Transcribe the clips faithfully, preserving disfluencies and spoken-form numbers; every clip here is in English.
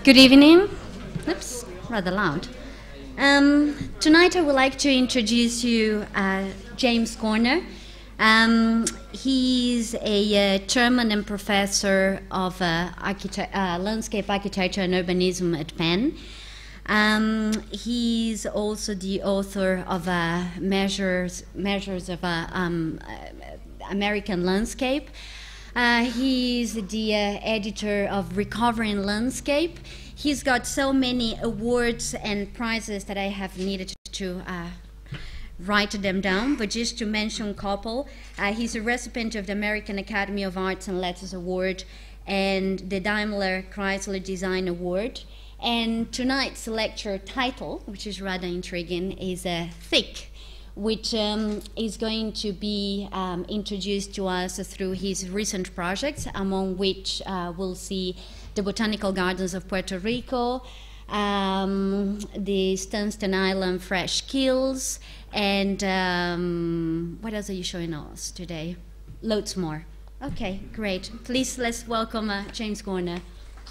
Good evening. Oops, rather loud. Um, tonight I would like to introduce you uh, James Corner. Um, he's a uh, chairman and professor of uh, architect, uh, landscape architecture and urbanism at Penn. Um, he's also the author of uh, measures measures of uh, um, uh, American landscape. Uh, he's the uh, editor of Recovering Landscape. He's got so many awards and prizes that I have needed to uh, write them down, but just to mention a couple. Uh, he's a recipient of the American Academy of Arts and Letters Award and the Daimler Chrysler Design Award. And tonight's lecture title, which is rather intriguing, is uh, Thick, which um, is going to be um, introduced to us through his recent projects, among which uh, we'll see the Botanical Gardens of Puerto Rico, um, the Stanston Island Fresh Kills, and um, what else are you showing us today? Loads more. Okay, great. Please, let's welcome uh, James Corner.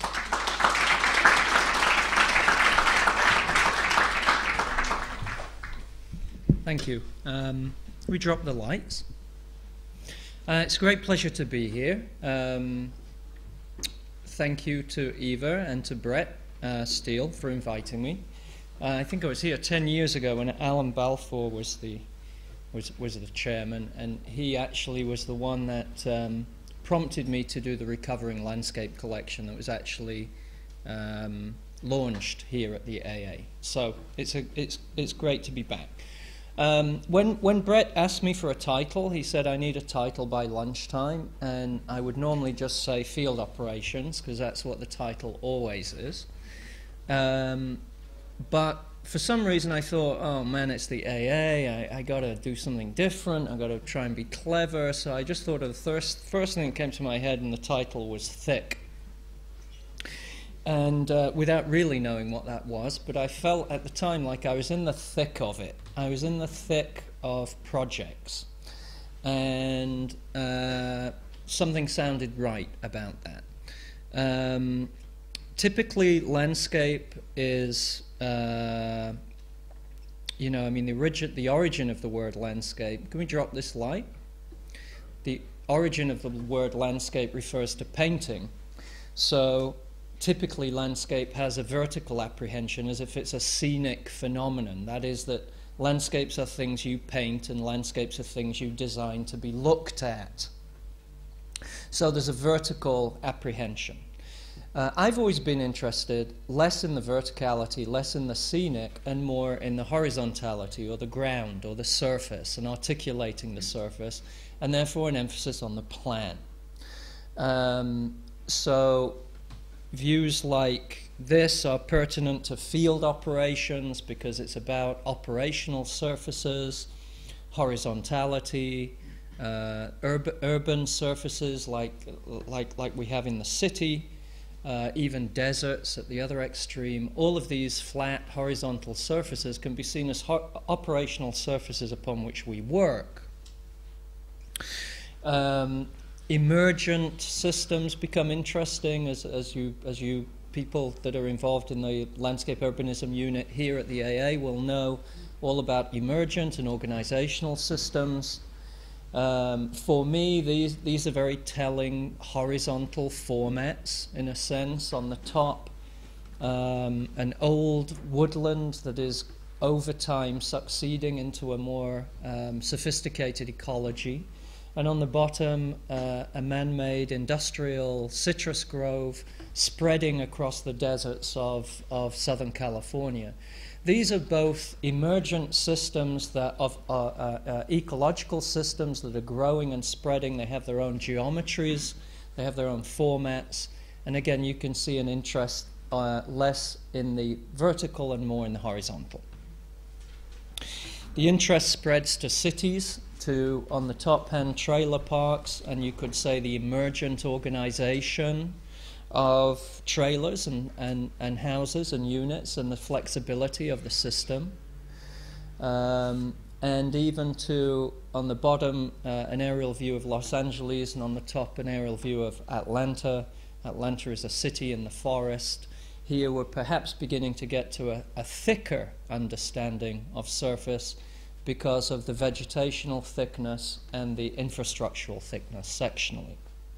Thank you. Um, we drop the lights. Uh, it's a great pleasure to be here. Um, thank you to Eva and to Brett uh, Steele for inviting me. Uh, I think I was here ten years ago when Alan Balfour was the was was the chairman, and he actually was the one that um, prompted me to do the Recovering Landscape collection that was actually um, launched here at the A A. So it's a it's it's great to be back. Um, when, when Brett asked me for a title, he said I need a title by lunchtime, and I would normally just say field operations, because that's what the title always is. Um, but for some reason I thought, oh man, it's the A A, I, I got to do something different, I got to try and be clever, so I just thought of the first, first thing that came to my head, and the title was Thick. And uh, without really knowing what that was, but I felt at the time like I was in the thick of it. I was in the thick of projects, and uh, something sounded right about that. Um, typically, landscape is, uh, you know, I mean, the origin, the origin of the word landscape. Can we drop this light? The origin of the word landscape refers to painting. So typically, landscape has a vertical apprehension as if it's a scenic phenomenon. That is, that landscapes are things you paint and landscapes are things you design to be looked at. So there's a vertical apprehension. Uh, I've always been interested less in the verticality, less in the scenic, and more in the horizontality or the ground or the surface and articulating the surface, and therefore an emphasis on the plan. Um, so views like this are pertinent to field operations because it's about operational surfaces, horizontality, uh, urb urban surfaces like, like, like we have in the city, uh, even deserts at the other extreme. All of these flat horizontal surfaces can be seen as ho operational surfaces upon which we work. Um, Emergent systems become interesting as, as you as you people that are involved in the landscape urbanism unit here at the A A will know all about emergent and organizational systems. Um, for me, these these are very telling horizontal formats in a sense. On the top, um, an old woodland that is over time succeeding into a more um, sophisticated ecology. And on the bottom, uh, a man-made industrial citrus grove spreading across the deserts of, of Southern California. These are both emergent systems that of uh, uh, uh, ecological systems that are growing and spreading. They have their own geometries, they have their own formats, and again, you can see an interest uh, less in the vertical and more in the horizontal. The interest spreads to cities, to, on the top hand, trailer parks, and you could say the emergent organization of trailers and, and, and houses and units and the flexibility of the system. Um, and even to, on the bottom, uh, an aerial view of Los Angeles, and on the top, an aerial view of Atlanta. Atlanta is a city in the forest. here we're perhaps beginning to get to a, a thicker understanding of surface because of the vegetational thickness and the infrastructural thickness sectionally.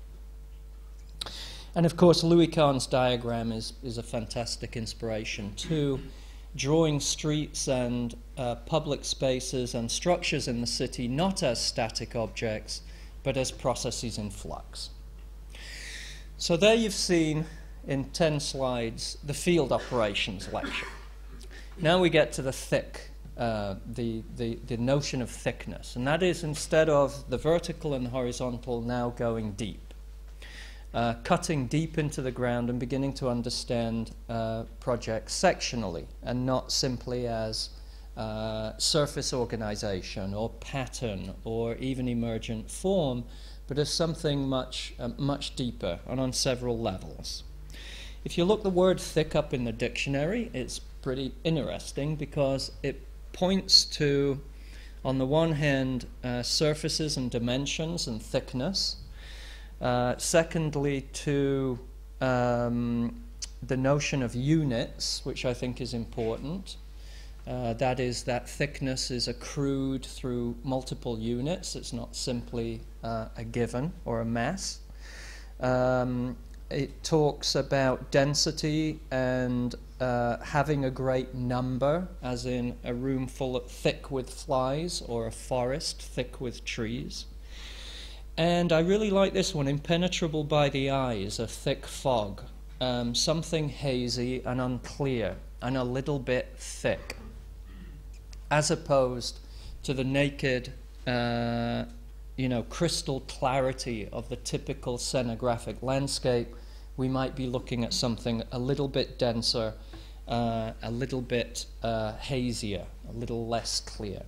And of course, Louis Kahn's diagram is, is a fantastic inspiration too, drawing streets and uh, public spaces and structures in the city not as static objects, but as processes in flux. So there you've seen, in ten slides, the field operations lecture. Now we get to the thick, uh, the, the, the notion of thickness, and that is, instead of the vertical and the horizontal, now going deep. Uh, cutting deep into the ground and beginning to understand uh, projects sectionally and not simply as uh, surface organization or pattern or even emergent form, but as something much, uh, much deeper and on several levels. If you look the word thick up in the dictionary, it's pretty interesting because it points to, on the one hand, uh, surfaces and dimensions and thickness. Uh, secondly, to um, the notion of units, which I think is important. Uh, that is, that thickness is accrued through multiple units. It's not simply uh, a given or a mass. Um, it talks about density and uh, having a great number, as in a room full of thick with flies or a forest thick with trees. And I really like this one, impenetrable by the eyes, a thick fog, um, something hazy and unclear and a little bit thick, as opposed to the naked, uh, you know, crystal clarity of the typical scenographic landscape. We might be looking at something a little bit denser, uh, a little bit uh, hazier, a little less clear.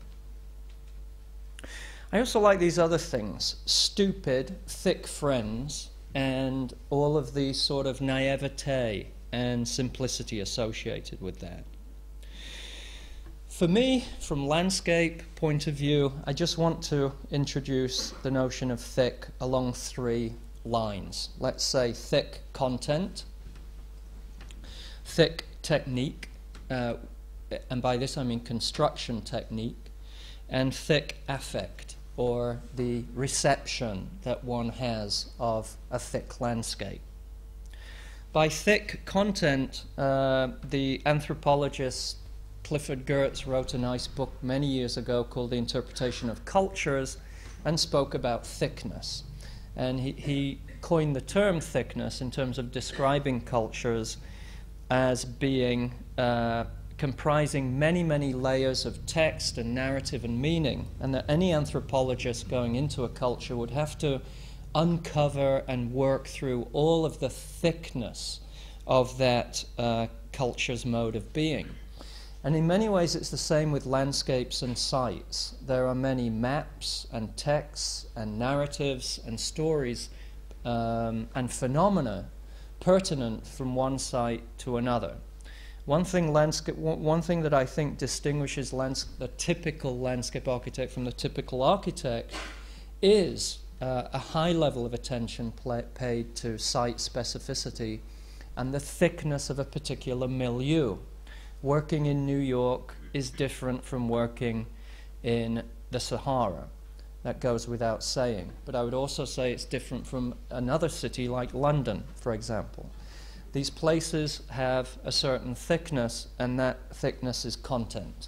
I also like these other things, stupid, thick friends, and all of the sort of naivete and simplicity associated with that. For me, from landscape point of view, I just want to introduce the notion of thick along three lines. Let's say thick content, thick technique, uh, and by this I mean construction technique, and thick affect, or the reception that one has of a thick landscape. By thick content, uh, the anthropologist Clifford Geertz wrote a nice book many years ago called The Interpretation of Cultures and spoke about thickness. And he, he coined the term thickness in terms of describing cultures as being uh, comprising many, many layers of text and narrative and meaning, and that any anthropologist going into a culture would have to uncover and work through all of the thickness of that uh, culture's mode of being. And in many ways it's the same with landscapes and sites. There are many maps and texts and narratives and stories um, and phenomena pertinent from one site to another. One thing, landscape, one thing that I think distinguishes lands the typical landscape architect from the typical architect is uh, a high level of attention paid to site specificity and the thickness of a particular milieu. Working in New York is different from working in the Sahara. That goes without saying. But I would also say it's different from another city like London, for example. These places have a certain thickness, and that thickness is content.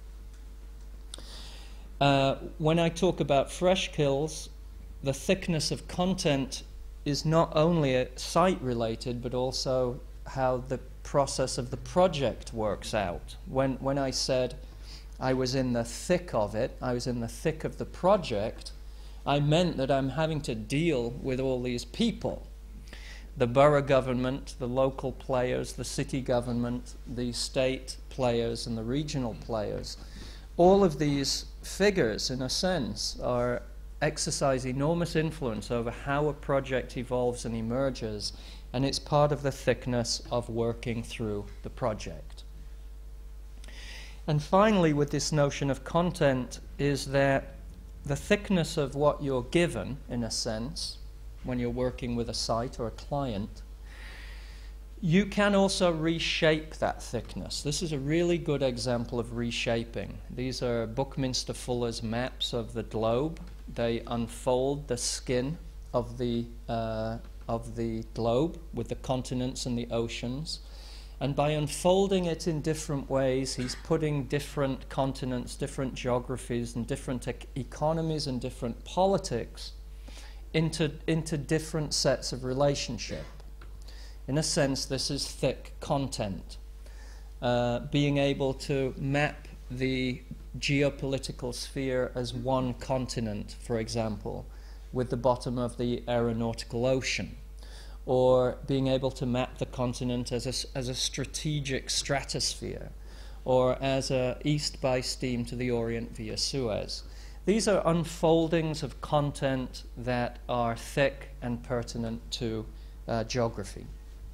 Uh, when I talk about fresh kills, the thickness of content is not only site-related, but also how the process of the project works out. When, when I said I was in the thick of it, I was in the thick of the project, I meant that I'm having to deal with all these people. The borough government, the local players, the city government, the state players, and the regional players. All of these figures, in a sense, are exercise enormous influence over how a project evolves and emerges, and it's part of the thickness of working through the project. And finally, with this notion of content, is that the thickness of what you're given, in a sense, when you're working with a site or a client, You can also reshape that thickness. This is a really good example of reshaping. These are Buckminster Fuller's maps of the globe. They unfold the skin of the, uh, of the globe with the continents and the oceans. And by unfolding it in different ways, he's putting different continents, different geographies, and different e- economies and different politics into, into different sets of relationship. In a sense, this is thick content. Uh, being able to map the geopolitical sphere as one continent, for example, with the bottom of the aeronautical ocean, or being able to map the continent as a, as a strategic stratosphere, or as a east by steam to the Orient via Suez. These are unfoldings of content that are thick and pertinent to uh, geography.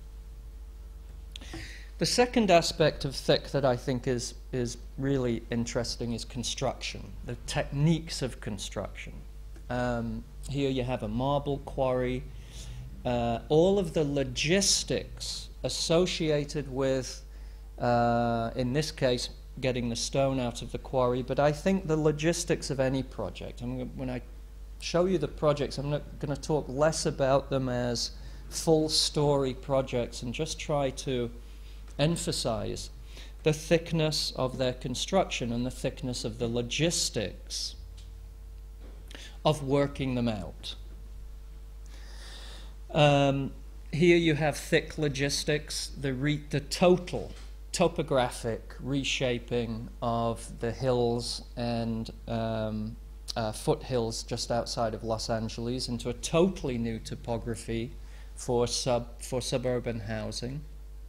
The second aspect of thick that I think is, is really interesting is construction, the techniques of construction. Um, here you have a marble quarry. Uh, all of the logistics associated with, uh, in this case, getting the stone out of the quarry, but I think the logistics of any project. I'm gonna, when I show you the projects, I'm not going to talk less about them as full story projects and just try to emphasize the thickness of their construction and the thickness of the logistics of working them out. Um, here you have thick logistics, the, re the total topographic reshaping of the hills and um, uh, foothills just outside of Los Angeles into a totally new topography for, sub for suburban housing.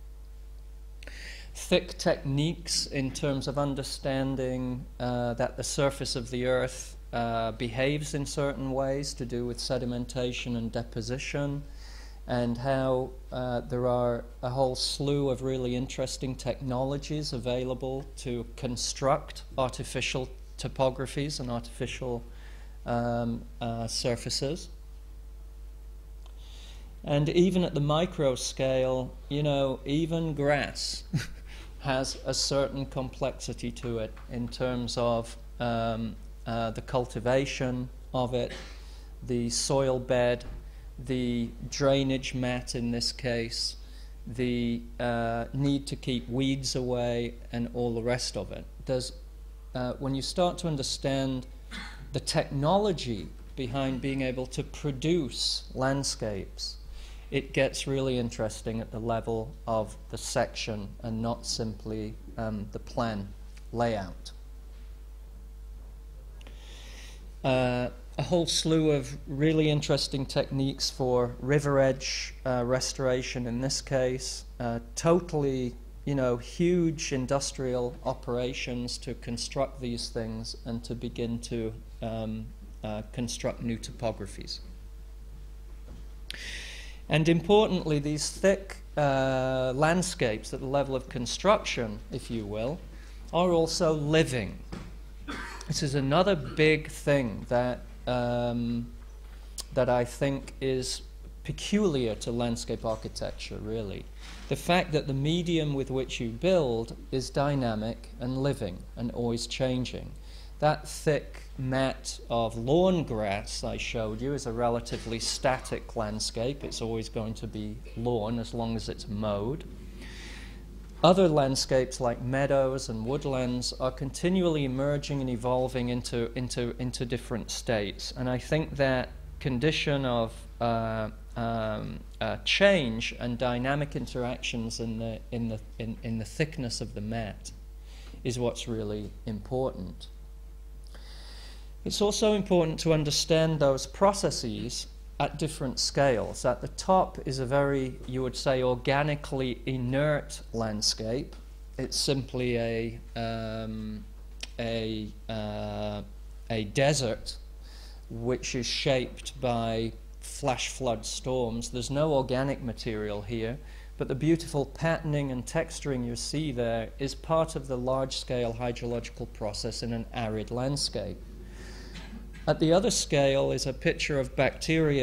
Thick techniques in terms of understanding uh, that the surface of the earth uh, behaves in certain ways to do with sedimentation and deposition, and how uh, there are a whole slew of really interesting technologies available to construct artificial topographies and artificial um, uh, surfaces. And even at the micro scale, you know, even grass has a certain complexity to it in terms of um, uh, the cultivation of it, the soil bed, the drainage mat in this case, the uh, need to keep weeds away, and all the rest of it. There's, uh, when you start to understand the technology behind being able to produce landscapes, it gets really interesting at the level of the section and not simply um, the plan layout. Uh, a whole slew of really interesting techniques for river edge uh, restoration in this case, uh, totally, you know, huge industrial operations to construct these things and to begin to um, uh, construct new topographies. And importantly, these thick uh, landscapes at the level of construction, if you will, are also living. This is another big thing that, um, that I think is peculiar to landscape architecture, really. The fact that the medium with which you build is dynamic and living and always changing. That thick mat of lawn grass I showed you is a relatively static landscape. It's always going to be lawn as long as it's mowed. Other landscapes like meadows and woodlands are continually emerging and evolving into, into, into different states. And I think that condition of uh, um, uh, change and dynamic interactions in the, in, the, in, in the thickness of the mat is what's really important. It's also important to understand those processes at different scales. At the top is a very, you would say, organically inert landscape. It's simply a, um, a, uh, a desert which is shaped by flash flood storms. There's no organic material here, but the beautiful patterning and texturing you see there is part of the large-scale hydrological process in an arid landscape. At the other scale is a picture of bacteria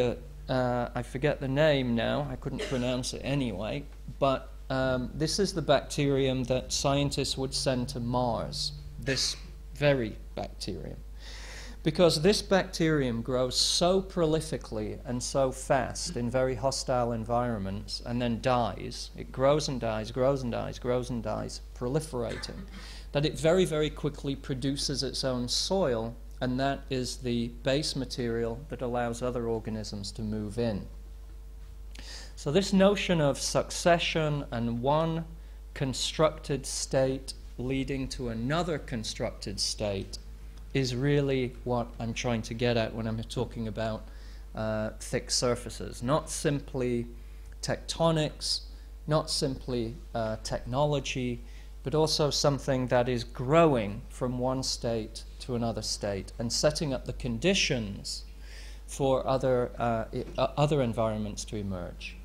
uh, I forget the name now, I couldn't pronounce it anyway, but um, this is the bacterium that scientists would send to Mars, this very bacterium. Because this bacterium grows so prolifically and so fast in very hostile environments and then dies. It grows and dies, grows and dies, grows and dies, proliferating, that it very, very quickly produces its own soil, and that is the base material that allows other organisms to move in. So this notion of succession and one constructed state leading to another constructed state is really what I'm trying to get at when I'm talking about uh, thick surfaces. Not simply tectonics, not simply uh, technology, but also something that is growing from one state to another state and setting up the conditions for other, uh, I- uh, other environments to emerge.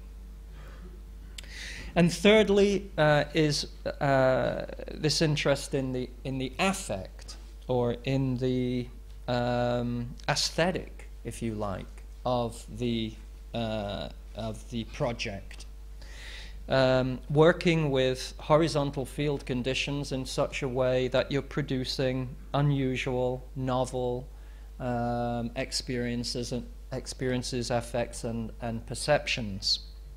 And thirdly uh, is uh, this interest in the, in the affect, or in the um, aesthetic, if you like, of the, uh, of the project. Um, working with horizontal field conditions in such a way that you're producing unusual, novel um, experiences, and experiences, affects, and, and perceptions.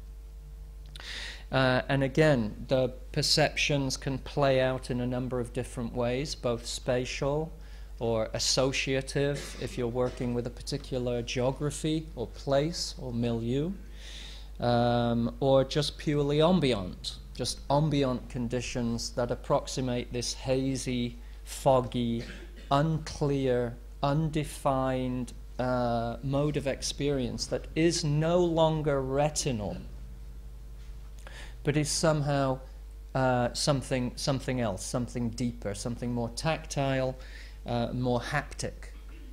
Uh, and again, the perceptions can play out in a number of different ways, both spatial or associative, if you're working with a particular geography or place or milieu, um, or just purely ambient, just ambient conditions that approximate this hazy, foggy, unclear, undefined uh, mode of experience that is no longer retinal, but is somehow uh, something, something else, something deeper, something more tactile, uh, more haptic.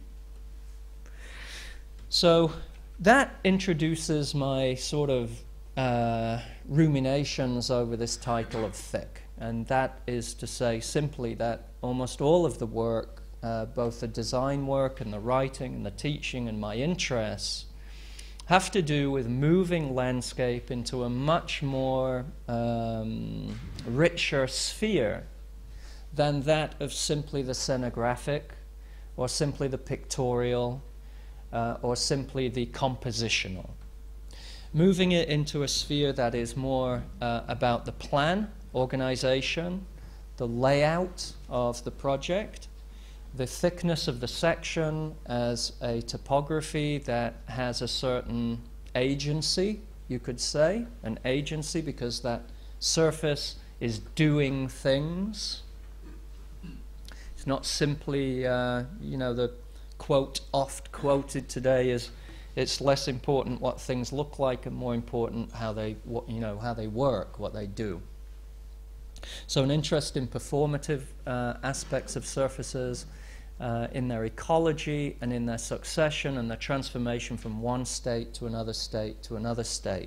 So that introduces my sort of uh, ruminations over this title of thick, and that is to say simply that almost all of the work, uh, both the design work and the writing and the teaching and my interests, have to do with moving landscape into a much more um, richer sphere than that of simply the scenographic, or simply the pictorial, uh, or simply the compositional. Moving it into a sphere that is more uh, about the plan, organization, the layout of the project, the thickness of the section as a topography that has a certain agency, you could say, an agency because that surface is doing things. It's not simply, uh, you know, the quote oft quoted today is, it's less important what things look like and more important how they, what, you know, how they work, what they do. So an interest in performative uh, aspects of surfaces, uh, in their ecology and in their succession and their transformation from one state to another state to another state.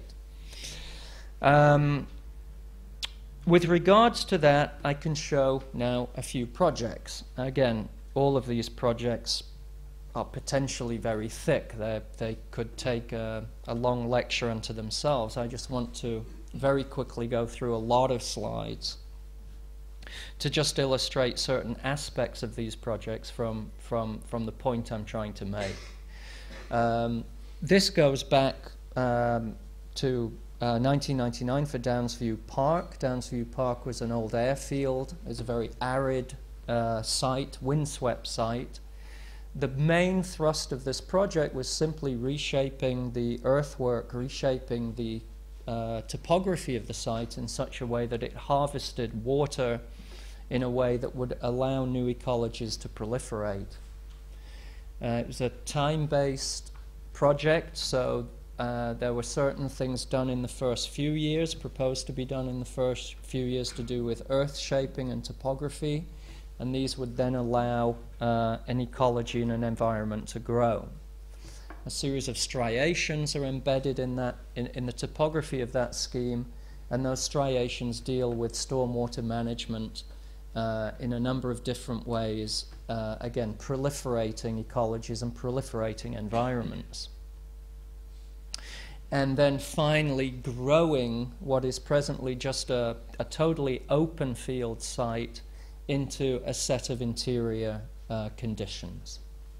Um, with regards to that, I can show now a few projects. Again, all of these projects are potentially very thick. They're, they could take a, a long lecture unto themselves. I just want to very quickly go through a lot of slides to just illustrate certain aspects of these projects from, from, from the point I'm trying to make. Um, this goes back um, to uh, nineteen ninety-nine for Downsview Park. Downsview Park was an old airfield. It's a very arid uh, site, windswept site. The main thrust of this project was simply reshaping the earthwork, reshaping the uh, topography of the site in such a way that it harvested water in a way that would allow new ecologies to proliferate. Uh, it was a time-based project, so uh, there were certain things done in the first few years, proposed to be done in the first few years to do with earth shaping and topography, and these would then allow uh, an ecology and an environment to grow. A series of striations are embedded in, that, in, in the topography of that scheme, and those striations deal with stormwater management uh, in a number of different ways, uh, again, proliferating ecologies and proliferating environments. and then finally growing what is presently just a, a totally open field site into a set of interior uh, conditions.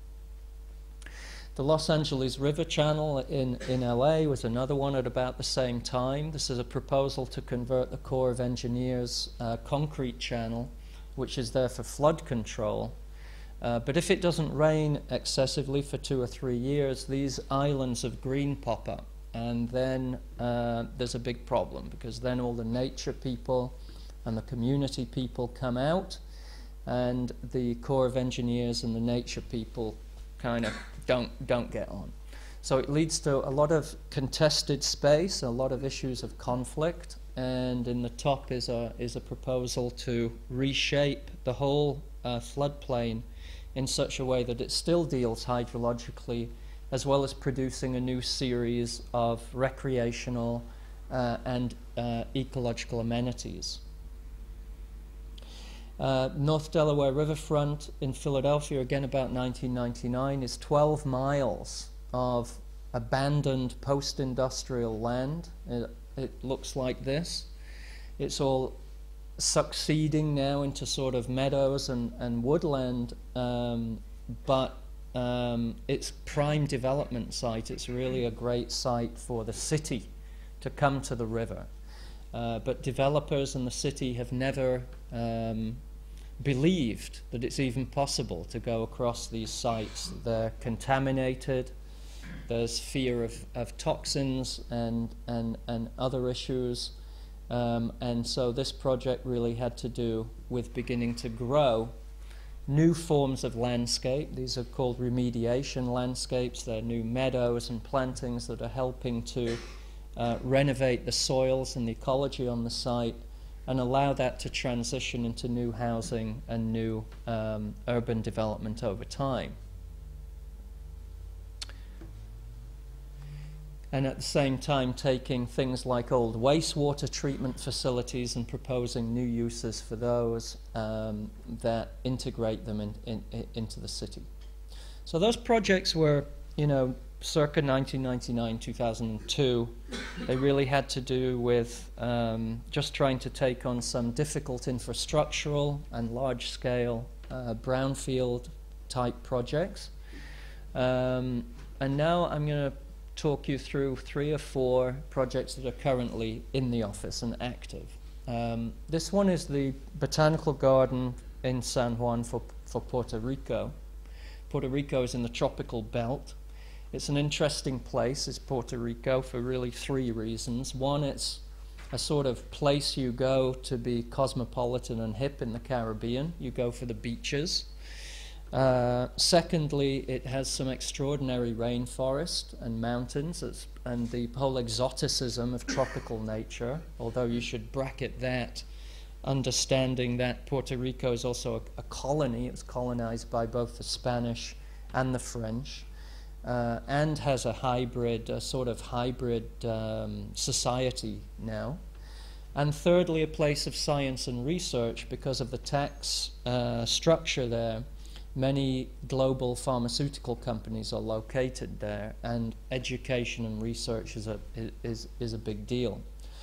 The Los Angeles River Channel in, in L A was another one at about the same time. This is a proposal to convert the Corps of Engineers uh, concrete channel, which is there for flood control. Uh, but if it doesn't rain excessively for two or three years, these islands of green pop up. And then uh, there's a big problem, because then all the nature people and the community people come out, and the Corps of Engineers and the nature people kind of don't don't get on. So it leads to a lot of contested space, a lot of issues of conflict, and in the top is a is a proposal to reshape the whole uh, floodplain in such a way that it still deals hydrologically, as well as producing a new series of recreational uh, and uh, ecological amenities. Uh, North Delaware Riverfront in Philadelphia, again about nineteen ninety-nine, is twelve miles of abandoned post-industrial land. It, it looks like this. It's all succeeding now into sort of meadows and, and woodland, um, but um, it's prime development site. It's really a great site for the city to come to the river. Uh, but developers in the city have never um, believed that it's even possible to go across these sites. They're contaminated. There's fear of, of toxins and, and, and other issues. Um, and so this project really had to do with beginning to grow new forms of landscape. These are called remediation landscapes. They're new meadows and plantings that are helping to uh, renovate the soils and the ecology on the site and allow that to transition into new housing and new um, urban development over time. And at the same time taking things like old wastewater treatment facilities and proposing new uses for those um, that integrate them in, in, in, into the city. So those projects were, you know, circa nineteen ninety-nine, two thousand two. They really had to do with um, just trying to take on some difficult infrastructural and large-scale uh, brownfield type projects. Um, and now I'm going to talk you through three or four projects that are currently in the office and active. Um, this one is the Botanical Garden in San Juan for, for Puerto Rico. Puerto Rico is in the tropical belt. It's an interesting place, is Puerto Rico, for really three reasons. One, it's a sort of place you go to be cosmopolitan and hip in the Caribbean. You go for the beaches. Uh, secondly, it has some extraordinary rainforest and mountains, it's, and the whole exoticism of tropical nature, although you should bracket that, understanding that Puerto Rico is also a, a colony. It's colonized by both the Spanish and the French, uh, and has a hybrid, a sort of hybrid um, society now. And thirdly, a place of science and research because of the tax uh, structure there. Many global pharmaceutical companies are located there, and education and research is a, is, is a big deal.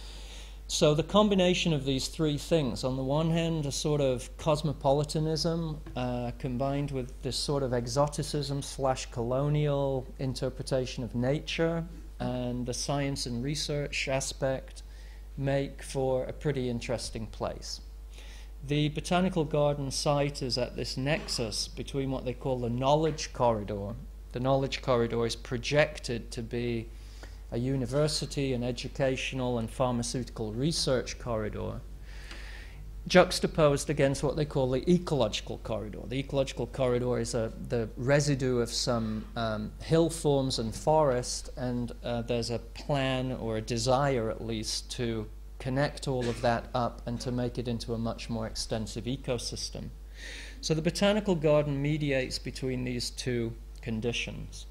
So the combination of these three things, on the one hand, a sort of cosmopolitanism uh, combined with this sort of exoticism slash colonial interpretation of nature, and the science and research aspect, make for a pretty interesting place. The Botanical Garden site is at this nexus between what they call the knowledge corridor. The knowledge corridor is projected to be a university, an educational and pharmaceutical research corridor, juxtaposed against what they call the ecological corridor. The ecological corridor is a, the residue of some um, hill forms and forest, and uh, there's a plan, or a desire at least, to connect all of that up and to make it into a much more extensive ecosystem. So the Botanical Garden mediates between these two conditions.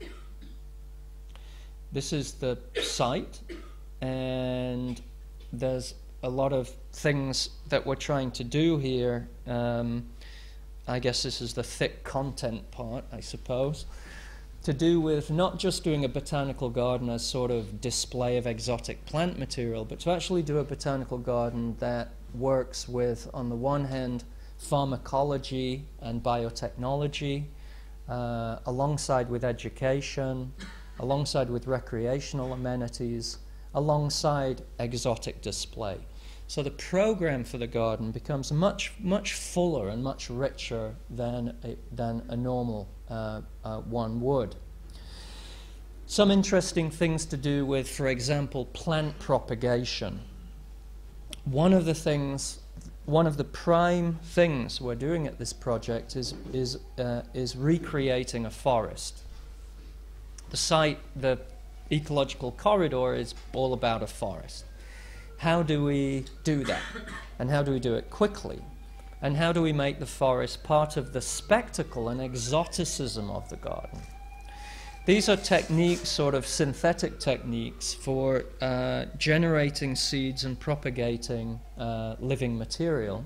This is the site, and there's a lot of things that we're trying to do here. Um, I guess this is the thick content part, I suppose. to do with not just doing a botanical garden as sort of display of exotic plant material, but to actually do a botanical garden that works with, on the one hand, pharmacology and biotechnology, uh, alongside with education, alongside with recreational amenities, alongside exotic display. So the program for the garden becomes much, much fuller and much richer than a, than a normal uh, uh, one would. Some interesting things to do with, for example, plant propagation. One of the things, one of the prime things we're doing at this project is, is, uh, is recreating a forest. The site, the ecological corridor, is all about a forest. How do we do that? And how do we do it quickly? And how do we make the forest part of the spectacle and exoticism of the garden? These are techniques, sort of synthetic techniques, for uh, generating seeds and propagating uh, living material.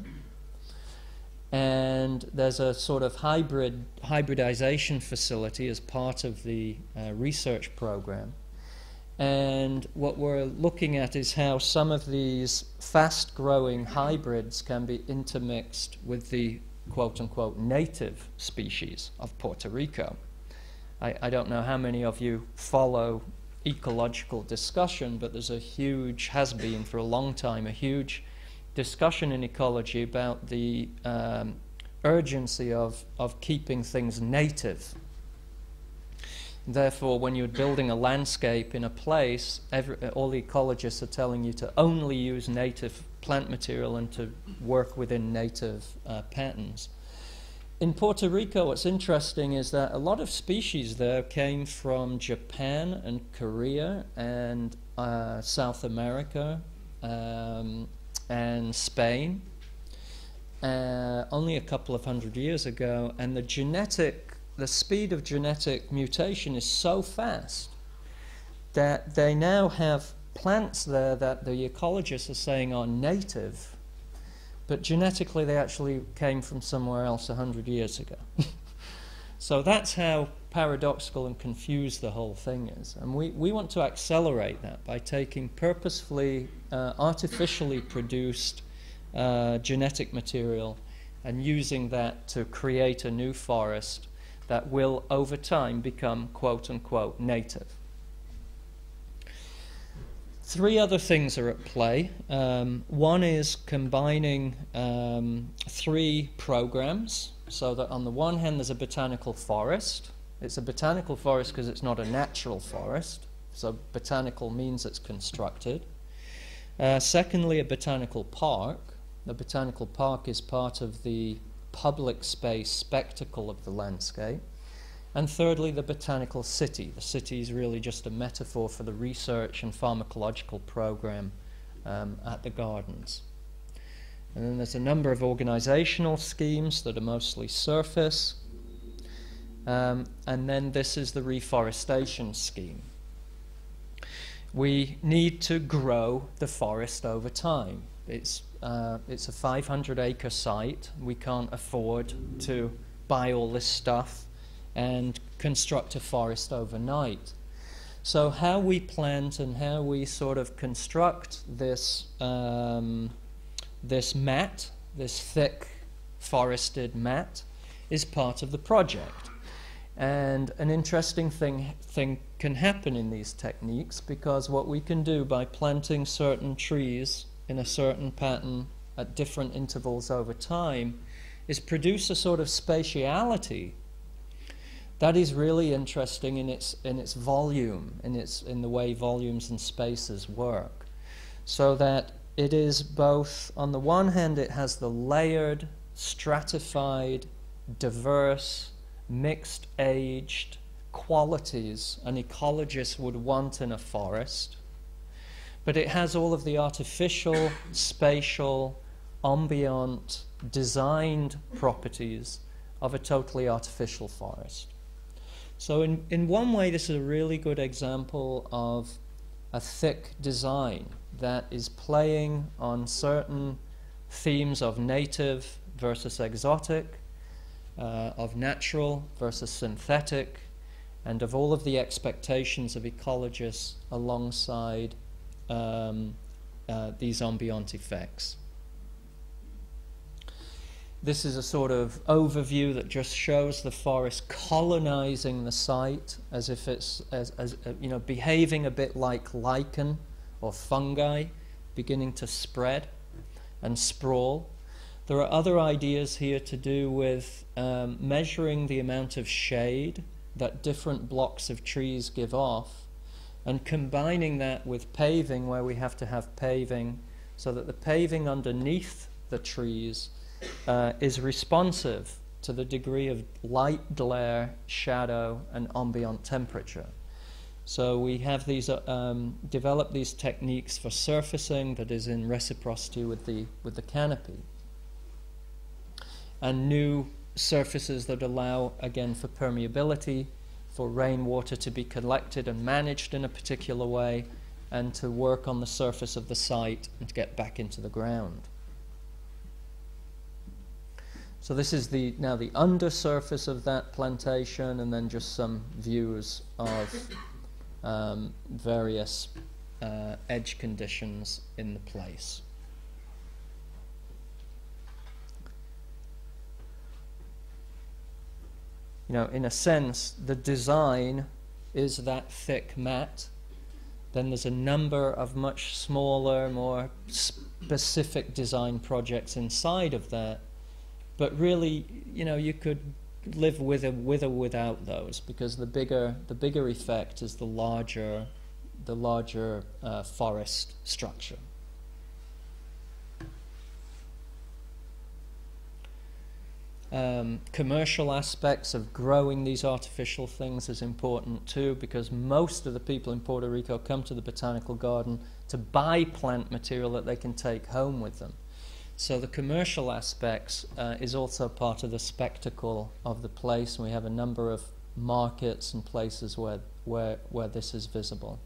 And there's a sort of hybrid hybridization facility as part of the uh, research program. And what we're looking at is how some of these fast-growing hybrids can be intermixed with the quote-unquote native species of Puerto Rico. I, I don't know how many of you follow ecological discussion, but there's a huge, has been for a long time, a huge discussion in ecology about the um, urgency of, of keeping things native. Therefore, when you're building a landscape in a place, every, all the ecologists are telling you to only use native plant material and to work within native uh, patterns. In Puerto Rico, what's interesting is that a lot of species there came from Japan and Korea and uh, South America um, and Spain, uh, only a couple of hundred years ago, and the genetic the speed of genetic mutation is so fast that they now have plants there that the ecologists are saying are native, but genetically they actually came from somewhere else a hundred years ago. So that's how paradoxical and confused the whole thing is. And we, we want to accelerate that by taking purposefully, uh, artificially produced uh, genetic material and using that to create a new forest that will, over time, become quote-unquote native. Three other things are at play. Um, one is combining um, three programs, so that on the one hand there's a botanical forest. It's a botanical forest because it's not a natural forest, so botanical means it's constructed. Uh, secondly, a botanical park. The botanical park is part of the public space spectacle of the landscape. And thirdly, the botanical city. The city is really just a metaphor for the research and pharmacological program um, at the gardens. And then there's a number of organizational schemes that are mostly surface. Um, and then this is the reforestation scheme. We need to grow the forest over time. It's Uh, it's a five hundred acre site. We can't afford to buy all this stuff and construct a forest overnight. So how we plant and how we sort of construct this, um, this mat, this thick forested mat, is part of the project. And an interesting thing, thing can happen in these techniques, because what we can do by planting certain trees in a certain pattern at different intervals over time is produce a sort of spatiality that is really interesting in its in its volume, in its in the way volumes and spaces work. So that it is both, on the one hand, it has the layered, stratified, diverse, mixed-aged qualities an ecologist would want in a forest, but it has all of the artificial, spatial, ambient, designed properties of a totally artificial forest. So in, in one way, this is a really good example of a thick design that is playing on certain themes of native versus exotic, uh, of natural versus synthetic, and of all of the expectations of ecologists alongside um, uh, these ambient effects. This is a sort of overview that just shows the forest colonizing the site as if it's, as, as, uh, you know, behaving a bit like lichen or fungi, beginning to spread and sprawl. There are other ideas here to do with um, measuring the amount of shade that different blocks of trees give off, and combining that with paving, where we have to have paving so that the paving underneath the trees uh, is responsive to the degree of light, glare, shadow, and ambient temperature. So we have these uh, um, developed these techniques for surfacing that is in reciprocity with the with the canopy, and new surfaces that allow, again, for permeability, for rainwater to be collected and managed in a particular way, and to work on the surface of the site and to get back into the ground. So this is the now the undersurface of that plantation, and then just some views of um, various uh, edge conditions in the place. You know, in a sense, the design is that thick mat. Then there's a number of much smaller, more specific design projects inside of that. But really, you know, you could live with or, with or without those, because the bigger the bigger effect is the larger the larger uh, forest structure. Um, commercial aspects of growing these artificial things is important too, because most of the people in Puerto Rico come to the Botanical Garden to buy plant material that they can take home with them. So the commercial aspects uh, is also part of the spectacle of the place, and we have a number of markets and places where, where, where this is visible.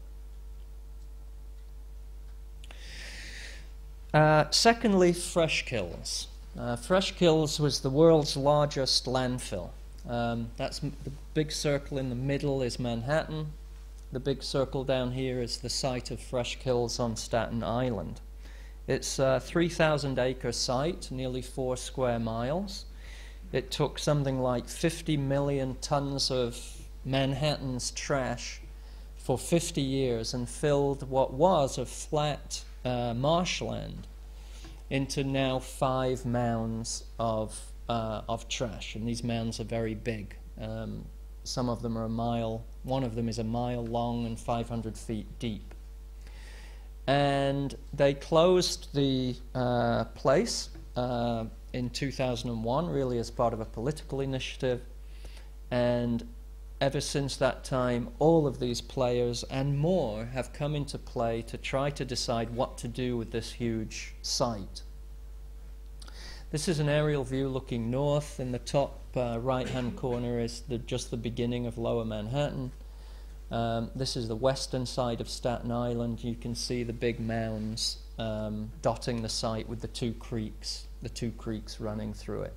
Uh, secondly, fresh kilns. Uh, fresh kilns was the world's largest landfill. Um, that's m the big circle in the middle is Manhattan. The big circle down here is the site of fresh kilns on Staten Island. It's a three thousand acre site, nearly four square miles. It took something like fifty million tons of Manhattan's trash for fifty years and filled what was a flat uh, marshland into now five mounds of, uh, of trash. And these mounds are very big. Um, some of them are a mile, one of them is a mile long and five hundred feet deep. And they closed the uh, place uh, in two thousand one, really as part of a political initiative. And ever since that time, all of these players and more have come into play to try to decide what to do with this huge site. This is an aerial view looking north. In the top uh, right-hand corner is the, just the beginning of Lower Manhattan. Um, this is the western side of Staten Island. You can see the big mounds um, dotting the site with the two creeks, the two creeks running through it.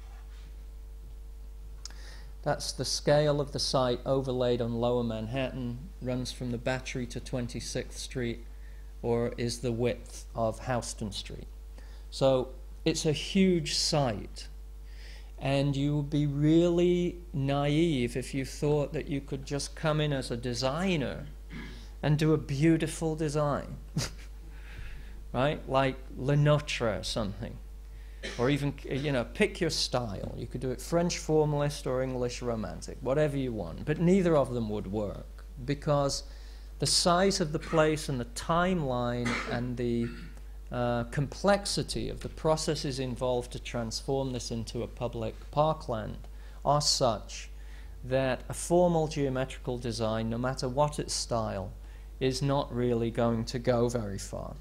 That's the scale of the site overlaid on Lower Manhattan, runs from the Battery to twenty-sixth Street, or is the width of Houston Street. So it's a huge site. And you would be really naive if you thought that you could just come in as a designer and do a beautiful design, right? Like Le Notre or something. Or even, you know, pick your style. You could do it French formalist or English romantic, whatever you want. But neither of them would work, because the size of the place and the timeline and the Uh, complexity of the processes involved to transform this into a public parkland are such that a formal geometrical design, no matter what its style, is not really going to go very far.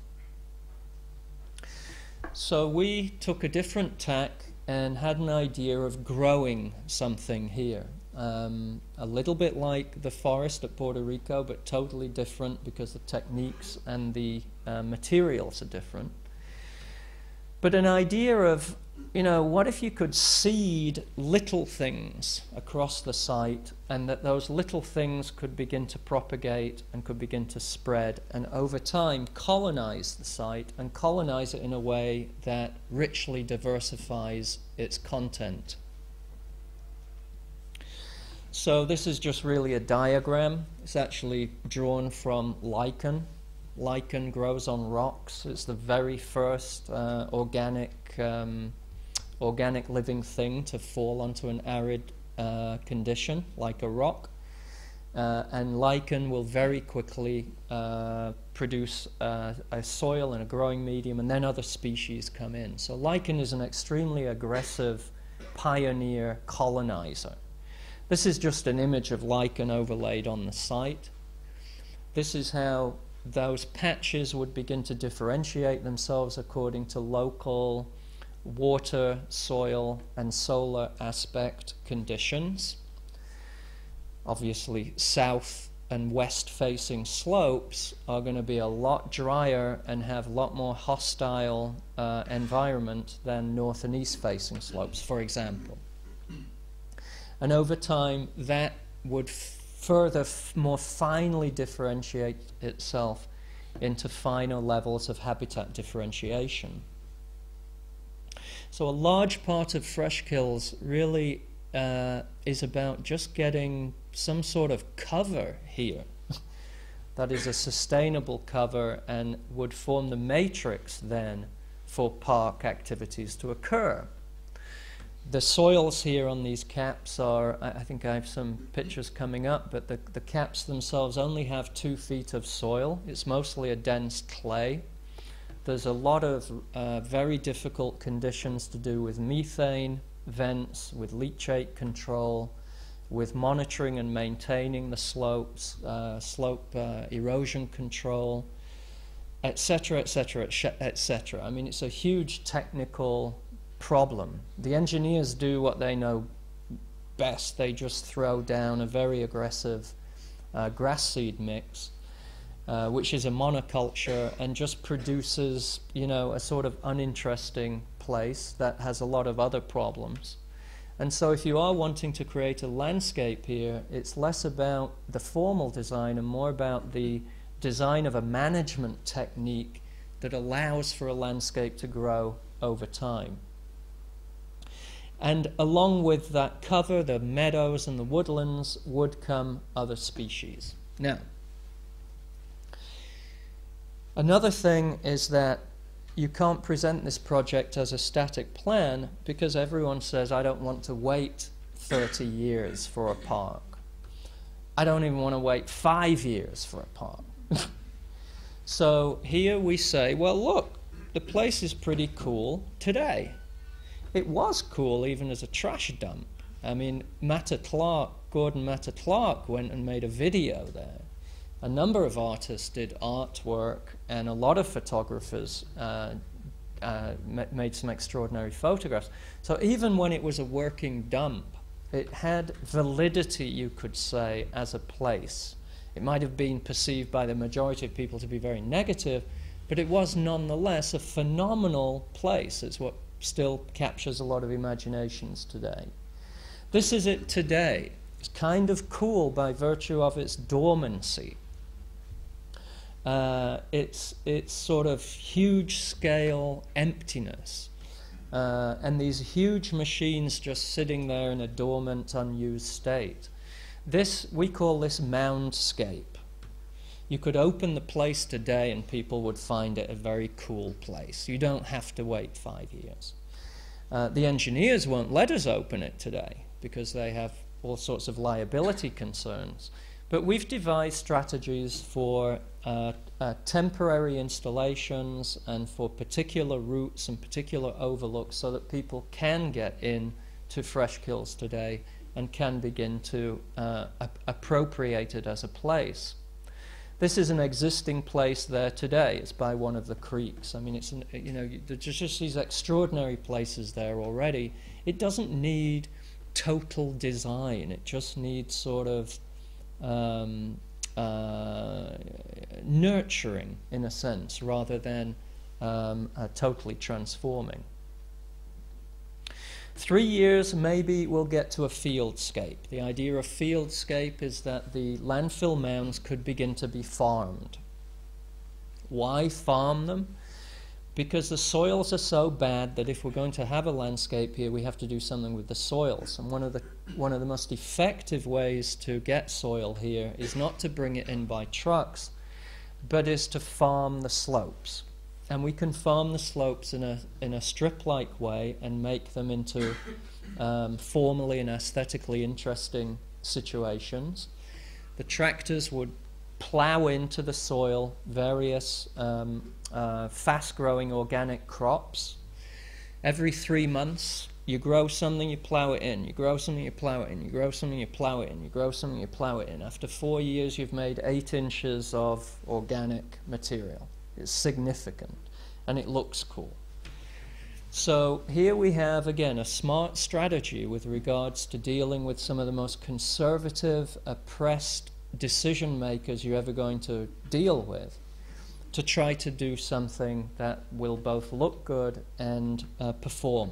So we took a different tack and had an idea of growing something here. Um, a little bit like the forest at Puerto Rico, but totally different because the techniques and the uh, materials are different. But an idea of you know, what if you could seed little things across the site, and that those little things could begin to propagate and could begin to spread, and over time colonize the site and colonize it in a way that richly diversifies its content. So this is just really a diagram. It's actually drawn from lichen. Lichen grows on rocks. It's the very first uh, organic um, organic living thing to fall onto an arid uh, condition like a rock, uh, and lichen will very quickly uh, produce uh, a soil and a growing medium, and then other species come in. So lichen is an extremely aggressive pioneer colonizer. This is just an image of lichen overlaid on the site. This is how those patches would begin to differentiate themselves according to local water, soil, and solar aspect conditions. Obviously, south and west-facing slopes are going to be a lot drier and have a lot more hostile uh, environment than north and east-facing slopes, for example. And over time, that would further, f more finely differentiate itself into finer levels of habitat differentiation. So a large part of fresh kills really uh, is about just getting some sort of cover here that is a sustainable cover and would form the matrix then for park activities to occur. The soils here on these caps are, I, I think I have some pictures coming up, but the, the caps themselves only have two feet of soil. It's mostly a dense clay. There's a lot of uh, very difficult conditions to do with methane vents, with leachate control, with monitoring and maintaining the slopes, uh, slope uh, erosion control, et cetera, et cetera, et cetera. I mean, it's a huge technical problem. The engineers do what they know best. They just throw down a very aggressive uh, grass seed mix, Uh, which is a monoculture and just produces, you know, a sort of uninteresting place that has a lot of other problems. And so if you are wanting to create a landscape here, it's less about the formal design and more about the design of a management technique that allows for a landscape to grow over time. And along with that cover, the meadows and the woodlands, would come other species. Now, another thing is that you can't present this project as a static plan because everyone says, I don't want to wait thirty years for a park. I don't even want to wait five years for a park. So here we say, well, look, the place is pretty cool today. It was cool even as a trash dump. I mean, Matta Clark, Gordon Matta Clark went and made a video there. A number of artists did artwork, and a lot of photographers uh, uh, made some extraordinary photographs. So even when it was a working dump, it had validity, you could say, as a place. It might have been perceived by the majority of people to be very negative, but it was nonetheless a phenomenal place. It's what still captures a lot of imaginations today. This is it today. It's kind of cool by virtue of its dormancy. Uh, it's, it's sort of huge scale emptiness. Uh, and these huge machines just sitting there in a dormant, unused state. This, we call this moundscape. You could open the place today and people would find it a very cool place. You don't have to wait five years. Uh, the engineers won't let us open it today because they have all sorts of liability concerns. But we've devised strategies for uh, uh, temporary installations and for particular routes and particular overlooks so that people can get in to fresh kills today and can begin to uh, ap appropriate it as a place. This is an existing place there today. It's by one of the creeks. I mean, it's an, you know, there's just these extraordinary places there already. It doesn't need total design. It just needs sort of um, uh, nurturing, in a sense, rather than um, uh, totally transforming. Three years, maybe we'll get to a fieldscape. The idea of fieldscape is that the landfill mounds could begin to be farmed. Why farm them? Because the soils are so bad that if we're going to have a landscape here, we have to do something with the soils. And one of the, one of the most effective ways to get soil here is not to bring it in by trucks, but is to farm the slopes. And we can farm the slopes in a, in a strip-like way and make them into um, formally and aesthetically interesting situations. The tractors would plow into the soil various um, uh, fast-growing organic crops. Every three months, you grow something, you plow it in. You grow something, you plow it in. You grow something, you plow it in. You grow something, you plow it in. After four years, you've made eight inches of organic material. It's significant, and it looks cool. So here we have, again, a smart strategy with regards to dealing with some of the most conservative, oppressed decision makers you're ever going to deal with, to try to do something that will both look good and uh, perform.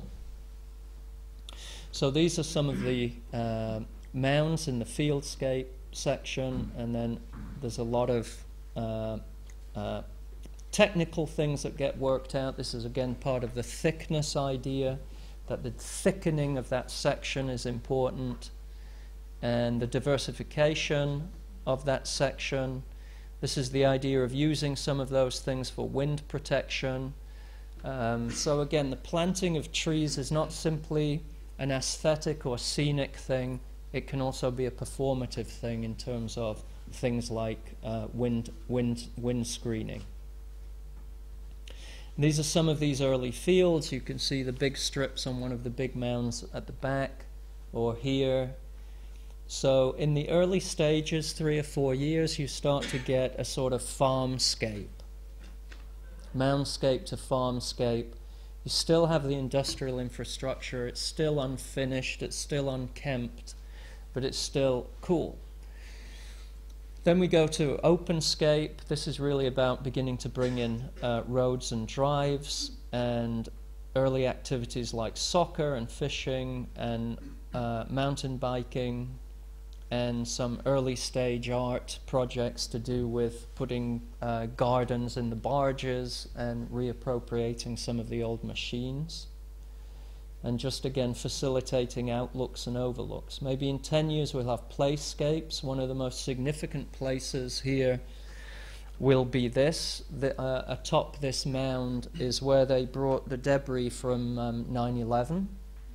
So these are some of the uh, mounds in the fieldscape section, and then there's a lot of uh, uh, technical things that get worked out. This is again part of the thickness idea, that the thickening of that section is important, and the diversification of that section. This is the idea of using some of those things for wind protection. Um, so again, the planting of trees is not simply an aesthetic or scenic thing. It can also be a performative thing in terms of things like uh, wind, wind, wind screening. These are some of these early fields. You can see the big strips on one of the big mounds at the back or here. So in the early stages, three or four years, you start to get a sort of farmscape. Moundscape to farmscape. You still have the industrial infrastructure. It's still unfinished. It's still unkempt, but it's still cool. Then we go to openscape. This is really about beginning to bring in uh, roads and drives and early activities like soccer and fishing and uh, mountain biking, and some early stage art projects to do with putting uh, gardens in the barges and reappropriating some of the old machines. And just again facilitating outlooks and overlooks. Maybe in ten years we'll have placescapes. One of the most significant places here will be this. The, uh, atop this mound is where they brought the debris from um, nine eleven.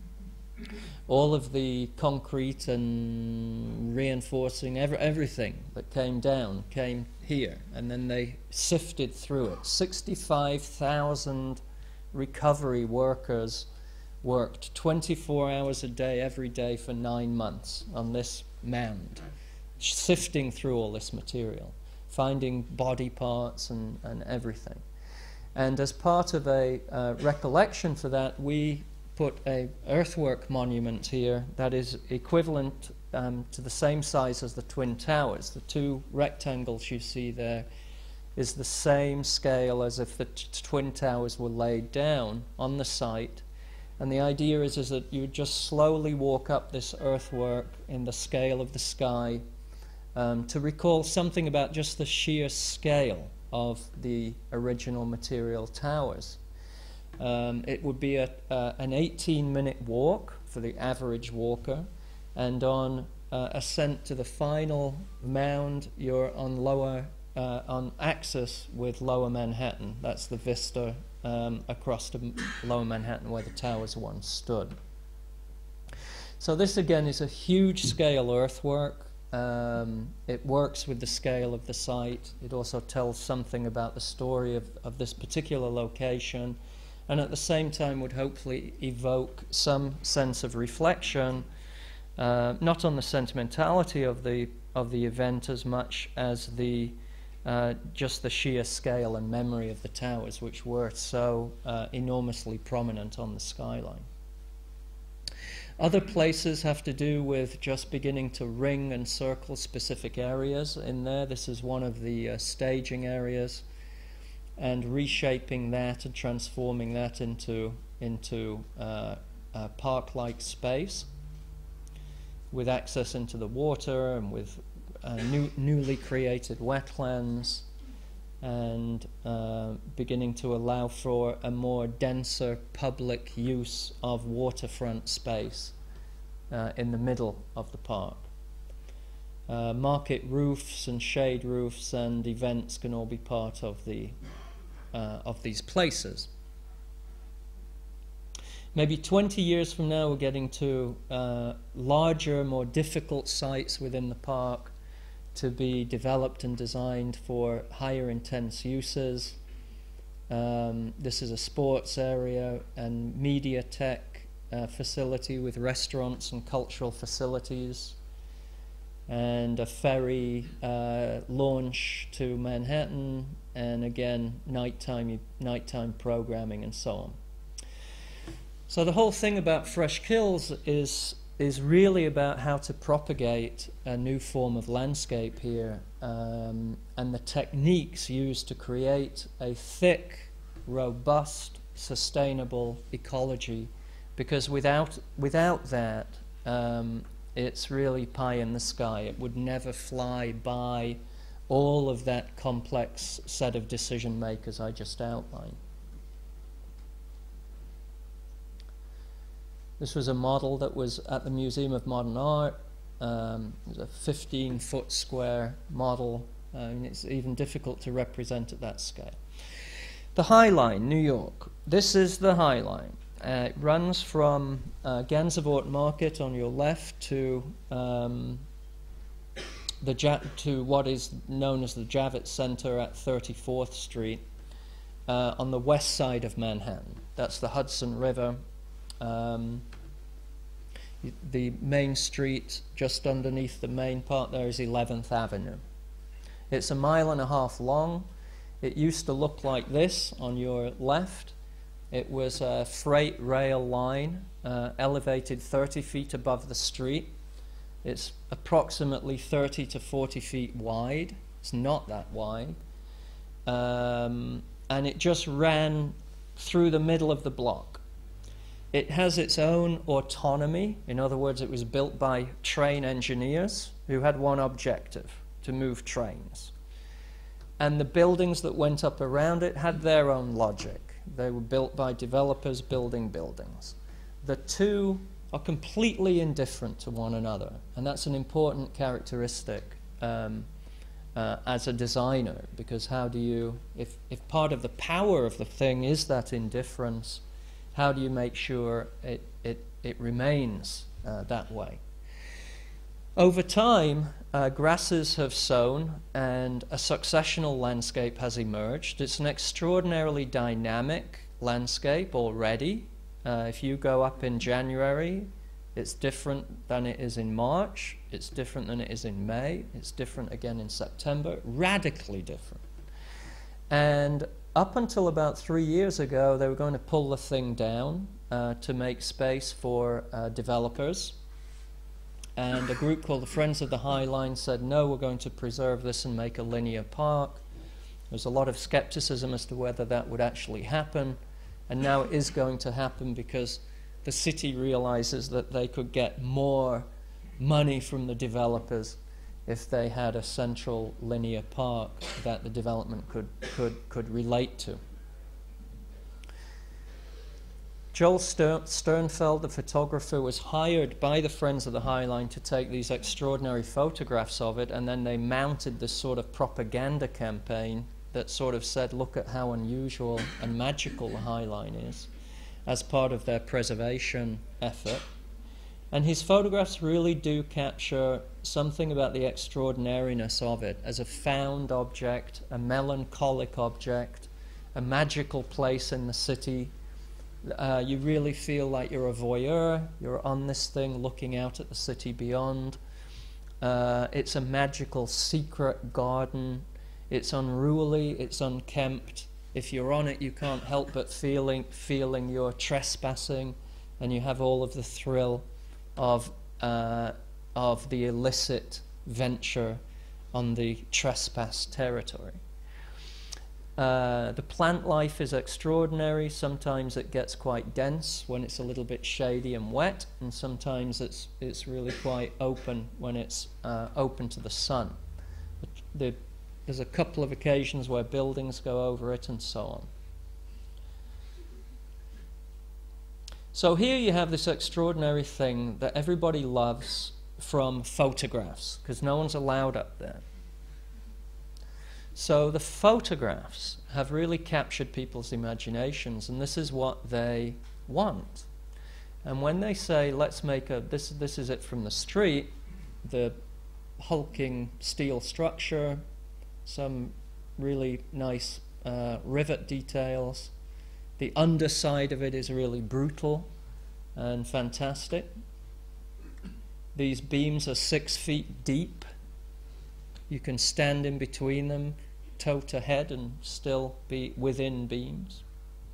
All of the concrete and reinforcing, every, everything that came down came here, and then they sifted through it. sixty-five thousand recovery workers worked twenty-four hours a day, every day for nine months on this mound, sifting through all this material, finding body parts and, and everything. And as part of a uh, recollection for that, we put a earthwork monument here that is equivalent um, to the same size as the Twin Towers. The two rectangles you see there is the same scale as if the t Twin Towers were laid down on the site. And the idea is, is that you just slowly walk up this earthwork in the scale of the sky um, to recall something about just the sheer scale of the original material towers. Um, it would be a, uh, an eighteen minute walk for the average walker, and on uh, ascent to the final mound, you're on lower uh, on axis with Lower Manhattan. That's the vista um, across to Lower Manhattan where the towers once stood. So this again is a huge scale earthwork. Um, it works with the scale of the site. It also tells something about the story of, of this particular location, and at the same time would hopefully evoke some sense of reflection, uh, not on the sentimentality of the of the event as much as the uh, just the sheer scale and memory of the towers, which were so uh, enormously prominent on the skyline. Other places have to do with just beginning to ring and circle specific areas in there. This is one of the uh, staging areas, and reshaping that and transforming that into into uh, uh, park-like space with access into the water and with uh, new, newly created wetlands, and uh, beginning to allow for a more denser public use of waterfront space uh, in the middle of the park. Uh, market roofs and shade roofs and events can all be part of the uh, of these places. Maybe twenty years from now, we're getting to uh, larger, more difficult sites within the park to be developed and designed for higher intense uses. Um, this is a sports area and media tech uh, facility with restaurants and cultural facilities, and a ferry uh, launch to Manhattan, and again, nighttime, nighttime programming and so on. So the whole thing about Fresh Kills is is really about how to propagate a new form of landscape here, um, and the techniques used to create a thick, robust, sustainable ecology, because without without that, um, it's really pie in the sky. It would never fly by all of that complex set of decision makers I just outlined. This was a model that was at the Museum of Modern Art. Um, it was a fifteen foot square model. Uh, and it's even difficult to represent at that scale. The High Line, New York. This is the High Line. Uh, it runs from uh, Gansevoort Market on your left to um, the ja to what is known as the Javits Center at thirty-fourth Street uh, on the west side of Manhattan. That's the Hudson River. Um, the main street just underneath the main part there is eleventh Avenue. It's a mile and a half long. It used to look like this on your left. It was a freight rail line uh, elevated thirty feet above the street. It's approximately thirty to forty feet wide. It's not that wide. Um, and it just ran through the middle of the block. It has its own autonomy. In other words, it was built by train engineers who had one objective: to move trains. And the buildings that went up around it had their own logic. They were built by developers building buildings. The two are completely indifferent to one another, and that's an important characteristic um, uh, as a designer, because how do you, if, if part of the power of the thing is that indifference, how do you make sure it, it, it remains uh, that way? Over time, uh, grasses have sown and a successional landscape has emerged. It's an extraordinarily dynamic landscape already. Uh, if you go up in January, it's different than it is in March. It's different than it is in May. It's different again in September. Radically different. And up until about three years ago, they were going to pull the thing down uh, to make space for uh, developers. And a group called the Friends of the High Line said, no, we're going to preserve this and make a linear park. There's a lot of skepticism as to whether that would actually happen. And now it is going to happen because the city realizes that they could get more money from the developers if they had a central linear park that the development could, could, could relate to. Joel Stern, Sternfeld, the photographer, was hired by the Friends of the High Line to take these extraordinary photographs of it, and then they mounted this sort of propaganda campaign that sort of said, look at how unusual and magical the High Line is, as part of their preservation effort. And his photographs really do capture something about the extraordinariness of it as a found object, a melancholic object, a magical place in the city. Uh, you really feel like you're a voyeur. You're on this thing looking out at the city beyond. Uh, it's a magical secret garden. It's unruly, it's unkempt. If you're on it, you can't help but feeling, feeling you're trespassing, and you have all of the thrill of, uh, of the illicit venture on the trespass territory. Uh, the plant life is extraordinary. Sometimes it gets quite dense when it's a little bit shady and wet, and sometimes it's it's really quite open when it's uh, open to the sun. The, the, there's a couple of occasions where buildings go over it and so on. So here you have this extraordinary thing that everybody loves from photographs, because no one's allowed up there. So the photographs have really captured people's imaginations, and this is what they want. And when they say, let's make a, this, this is it from the street, the hulking steel structure, some really nice uh, rivet details. The underside of it is really brutal and fantastic. These beams are six feet deep. You can stand in between them, toe to head, and still be within beams.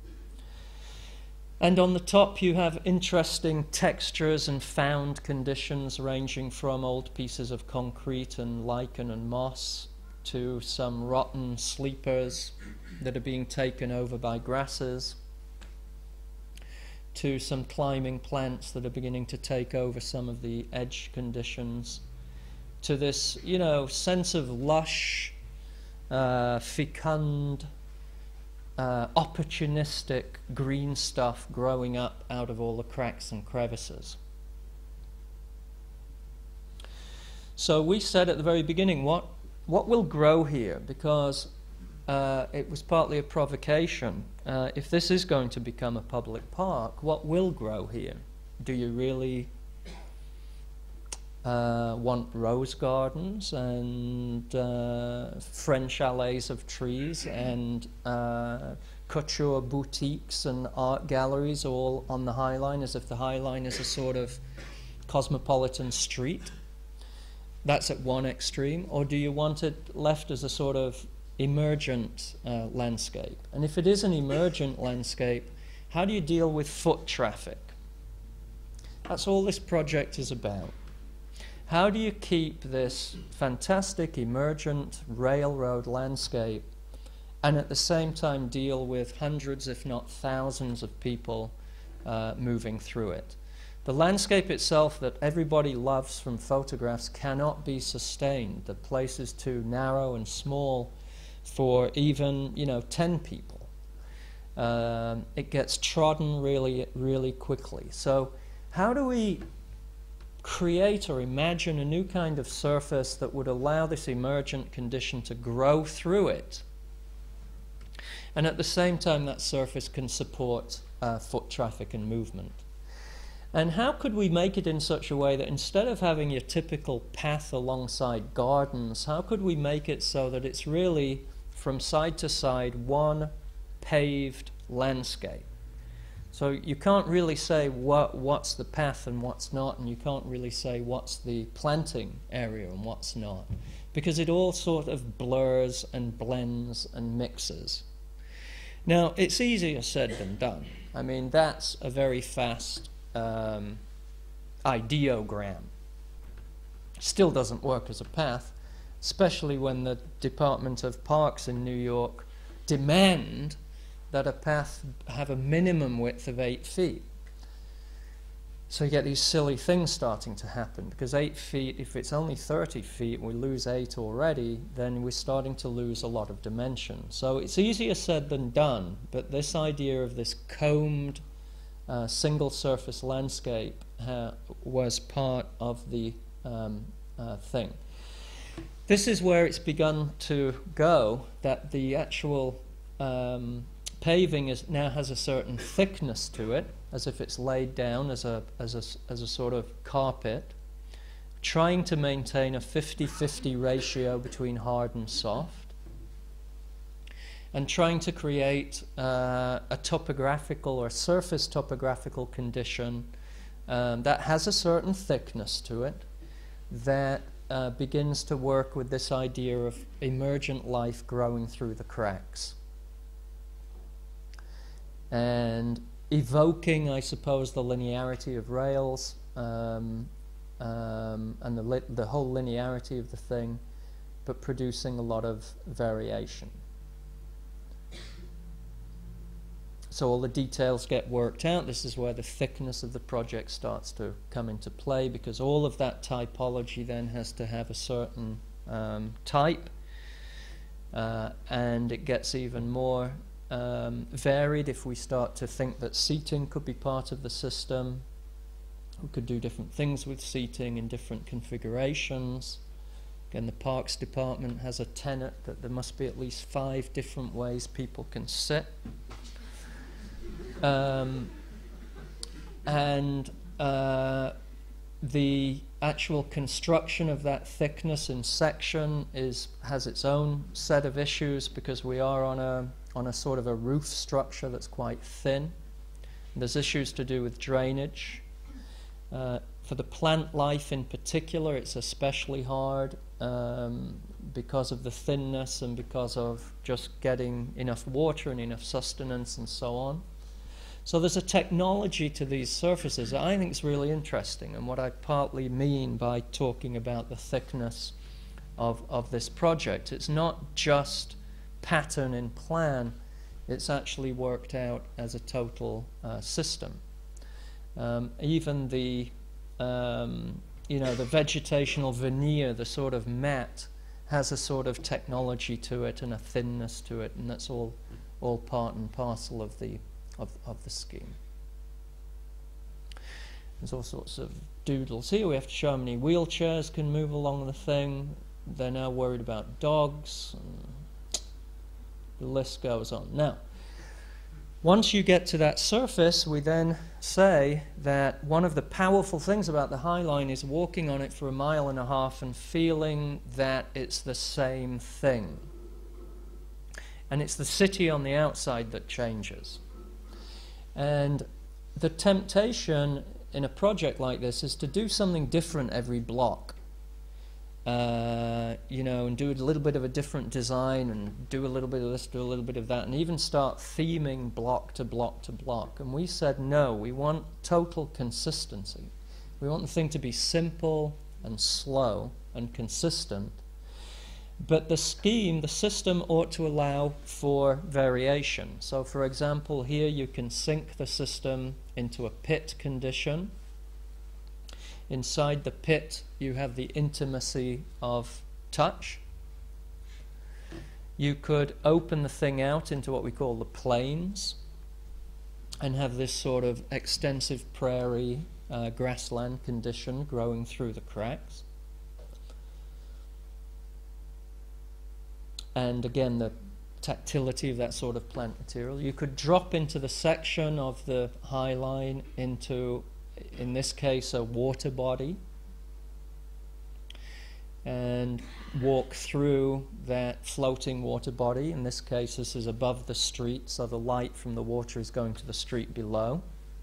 And on the top you have interesting textures and found conditions ranging from old pieces of concrete and lichen and moss to some rotten sleepers that are being taken over by grasses, to some climbing plants that are beginning to take over some of the edge conditions, to this, you know, sense of lush, uh, fecund, uh, opportunistic green stuff growing up out of all the cracks and crevices. So we said at the very beginning, what, what will grow here? Because uh, it was partly a provocation. Uh, if this is going to become a public park, what will grow here? Do you really Uh, want rose gardens and uh, French alleys of trees and uh, couture boutiques and art galleries all on the High Line, as if the High Line is a sort of cosmopolitan street? That's at one extreme. Or do you want it left as a sort of emergent uh, landscape? And if it is an emergent landscape, how do you deal with foot traffic? That's all this project is about. How do you keep this fantastic emergent railroad landscape and at the same time deal with hundreds, if not thousands, of people uh, moving through it? The landscape itself that everybody loves from photographs cannot be sustained. The place is too narrow and small for even, you know, ten people. Um, it gets trodden really, really quickly. So how do we create or imagine a new kind of surface that would allow this emergent condition to grow through it, and at the same time that surface can support uh, foot traffic and movement? And how could we make it in such a way that instead of having your typical path alongside gardens, how could we make it so that it's really from side to side one paved landscape? So you can't really say what, what's the path and what's not, and you can't really say what's the planting area and what's not, because it all sort of blurs and blends and mixes. Now, it's easier said than done. I mean, that's a very fast um, ideogram. Still doesn't work as a path, especially when the Department of Parks in New York demand that a path have a minimum width of eight feet. So you get these silly things starting to happen, because eight feet, if it's only thirty feet, we lose eight already, then we're starting to lose a lot of dimension. So it's easier said than done, but this idea of this combed uh, single surface landscape uh, was part of the um, uh, thing. This is where it's begun to go, that the actual um, paving is, now has a certain thickness to it, as if it's laid down as a, as a, as a sort of carpet, trying to maintain a fifty fifty ratio between hard and soft, and trying to create uh, a topographical or surface topographical condition um, that has a certain thickness to it, that uh, begins to work with this idea of emergent life growing through the cracks, and evoking, I suppose, the linearity of rails um, um, and the, li the whole linearity of the thing, but producing a lot of variation. so all the details get worked out. This is where the thickness of the project starts to come into play, because all of that typology then has to have a certain um, type, uh, and it gets even more um, varied if we start to think that seating could be part of the system. We could do different things with seating in different configurations. Again, the Parks Department has a tenet that there must be at least five different ways people can sit. Um, and uh, the actual construction of that thickness in section is has its own set of issues, because we are on a on a sort of a roof structure that's quite thin. There's issues to do with drainage. Uh, for the plant life in particular, it's especially hard um, because of the thinness and because of just getting enough water and enough sustenance and so on. So there's a technology to these surfaces that I think is really interesting, and what I partly mean by talking about the thickness of, of this project. It's not just pattern in plan, it's actually worked out as a total uh, system. Um, even the, um, you know, the vegetational veneer, the sort of mat, has a sort of technology to it and a thinness to it, and that's all, all part and parcel of the, of, of the scheme. There's all sorts of doodles here. We have to show how many wheelchairs can move along the thing. They're now worried about dogs, and the list goes on. Now, once you get to that surface, we then say that one of the powerful things about the High Line is walking on it for a mile and a half and feeling that it's the same thing. And it's the city on the outside that changes. And the temptation in a project like this is to do something different every block. Uh, you know, and do a little bit of a different design, and do a little bit of this, do a little bit of that, and even start theming block to block to block. And we said, no, we want total consistency. We want the thing to be simple and slow and consistent. But the scheme, the system, ought to allow for variation. So, for example, here you can sink the system into a pit condition. Inside the pit, you have the intimacy of touch. You could open the thing out into what we call the plains and have this sort of extensive prairie uh, grassland condition growing through the cracks. And again, the tactility of that sort of plant material. You could drop into the section of the High Line into, in this case, a water body, and walk through that floating water body. In this case, this is above the street, so the light from the water is going to the street below.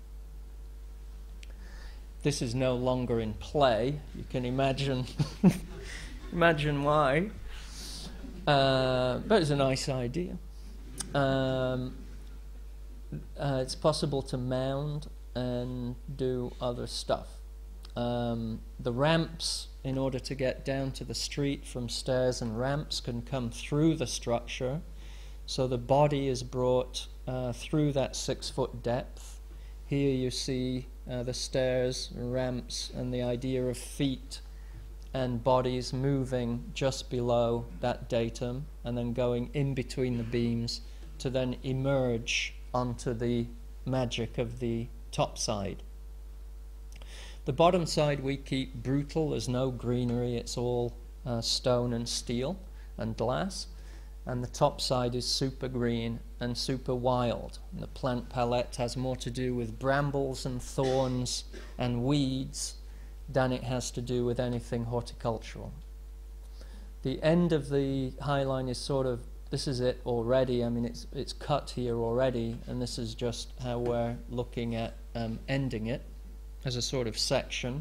This is no longer in play. You can imagine imagine why. Uh, but it's a nice idea. Um, uh, it's possible to mound and do other stuff. Um, the ramps, in order to get down to the street from stairs and ramps, can come through the structure. So the body is brought uh, through that six foot depth. Here you see uh, the stairs, ramps, and the idea of feet and bodies moving just below that datum and then going in between the beams to then emerge onto the magic of the top side. The bottom side we keep brutal. There's no greenery. It's all uh, stone and steel and glass. And the top side is super green and super wild. And the plant palette has more to do with brambles and thorns and weeds than it has to do with anything horticultural. The end of the High Line is sort of, this is it already. I mean, it's it's cut here already, and this is just how we're looking at um, ending it as a sort of section.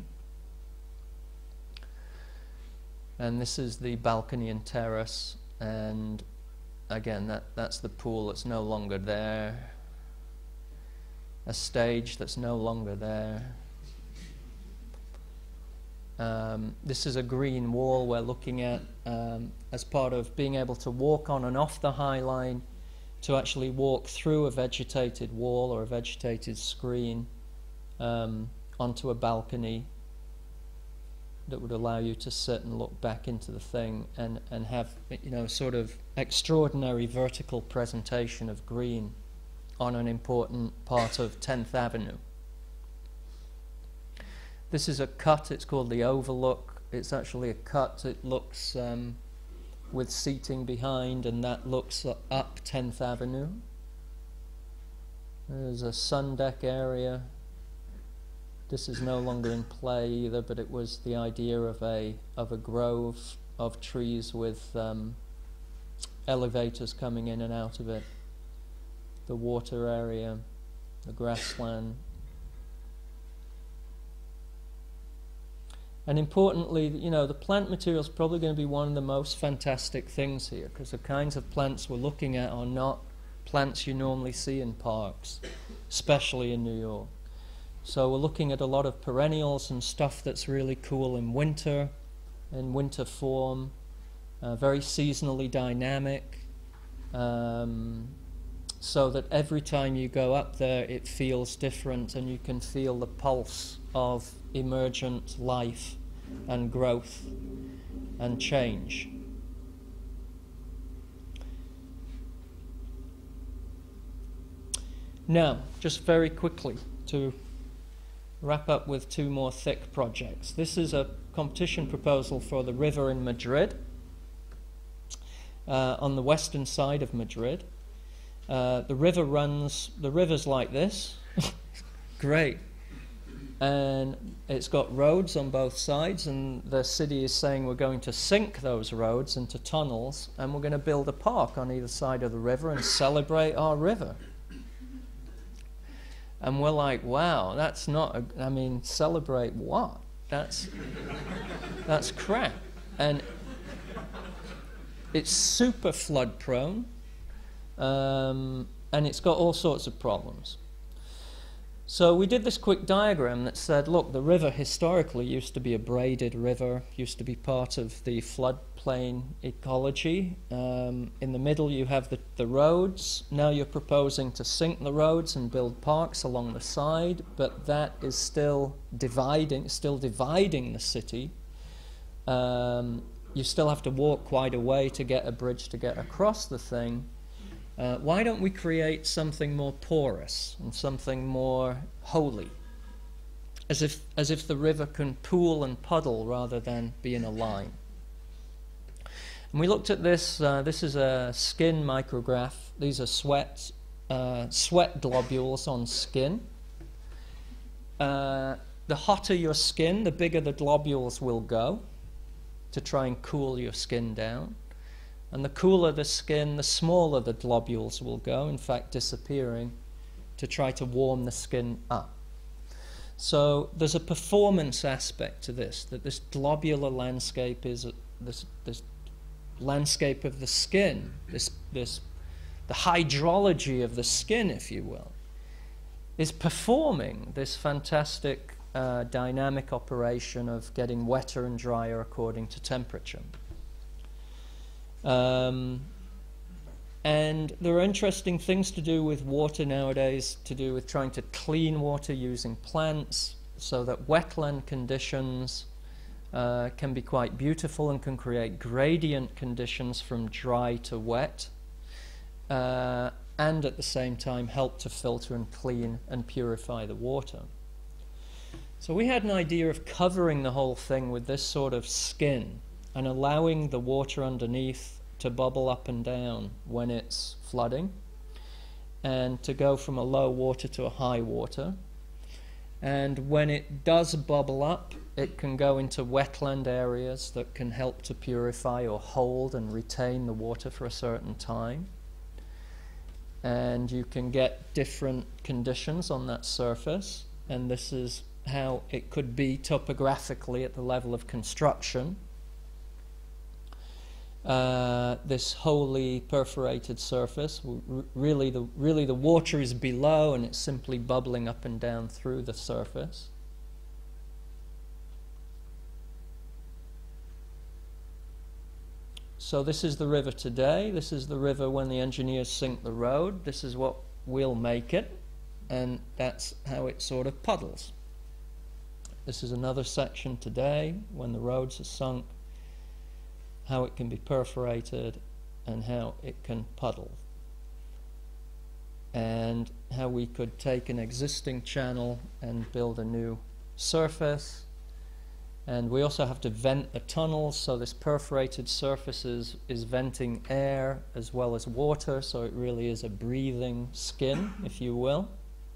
And this is the balcony and terrace, and again, that that's the pool that's no longer there. A stage that's no longer there. Um, this is a green wall we're looking at um, as part of being able to walk on and off the High Line to actually walk through a vegetated wall or a vegetated screen um, onto a balcony that would allow you to sit and look back into the thing and, and have, you know, sort of extraordinary vertical presentation of green on an important part of tenth Avenue. This is a cut, it's called the Overlook. It's actually a cut, it looks um, with seating behind, and that looks up tenth Avenue. There's a sun deck area. This is no longer in play either, but it was the idea of a of a grove of trees with um, elevators coming in and out of it. The water area, the grassland. And importantly, you know, the plant material is probably going to be one of the most fantastic things here, because the kinds of plants we're looking at are not plants you normally see in parks, especially in New York. So we're looking at a lot of perennials and stuff that's really cool in winter, in winter form, uh, very seasonally dynamic, um, so that every time you go up there it feels different and you can feel the pulse of emergent life and growth and change. Now, just very quickly to wrap up with two more thick projects. This is a competition proposal for the river in Madrid, uh, on the western side of Madrid. Uh, the river runs, the river's like this, great, and it's got roads on both sides, and the city is saying we're going to sink those roads into tunnels, and we're going to build a park on either side of the river and celebrate our river. And we're like, wow, that's not, a, I mean, celebrate what? That's, that's crap. And it's super flood prone, um, and it's got all sorts of problems. So we did this quick diagram that said, look, the river historically used to be a braided river, used to be part of the floodplain ecology. Um, in the middle you have the, the roads. Now you're proposing to sink the roads and build parks along the side, but that is still dividing, still dividing the city. Um, you still have to walk quite a way to get a bridge to get across the thing. Uh, why don't we create something more porous and something more holy, as if as if the river can pool and puddle rather than be in a line? And we looked at this. Uh, this is a skin micrograph. These are sweat uh, sweat globules on skin. Uh, the hotter your skin, the bigger the globules will go to try and cool your skin down. And the cooler the skin, the smaller the globules will go, in fact disappearing, to try to warm the skin up. So there's a performance aspect to this, that this globular landscape is, a, this, this landscape of the skin, this, this, the hydrology of the skin, if you will, is performing this fantastic uh, dynamic operation of getting wetter and drier according to temperature. Um, and there are interesting things to do with water nowadays, to do with trying to clean water using plants, so that wetland conditions uh, can be quite beautiful and can create gradient conditions from dry to wet, uh, and at the same time help to filter and clean and purify the water. So we had an idea of covering the whole thing with this sort of skin, and allowing the water underneath to bubble up and down when it's flooding, and to go from a low water to a high water. And when it does bubble up, it can go into wetland areas that can help to purify or hold and retain the water for a certain time. And you can get different conditions on that surface, and this is how it could be topographically at the level of construction. Uh, this wholly perforated surface, r really, the, really the water is below and it's simply bubbling up and down through the surface. So this is the river today. This is the river when the engineers sink the road. This is what will make it, and that's how it sort of puddles. This is another section today when the roads are sunk, how it can be perforated and how it can puddle, and how we could take an existing channel and build a new surface. And we also have to vent the tunnels, so this perforated surface is, is venting air as well as water, so it really is a breathing skin, if you will.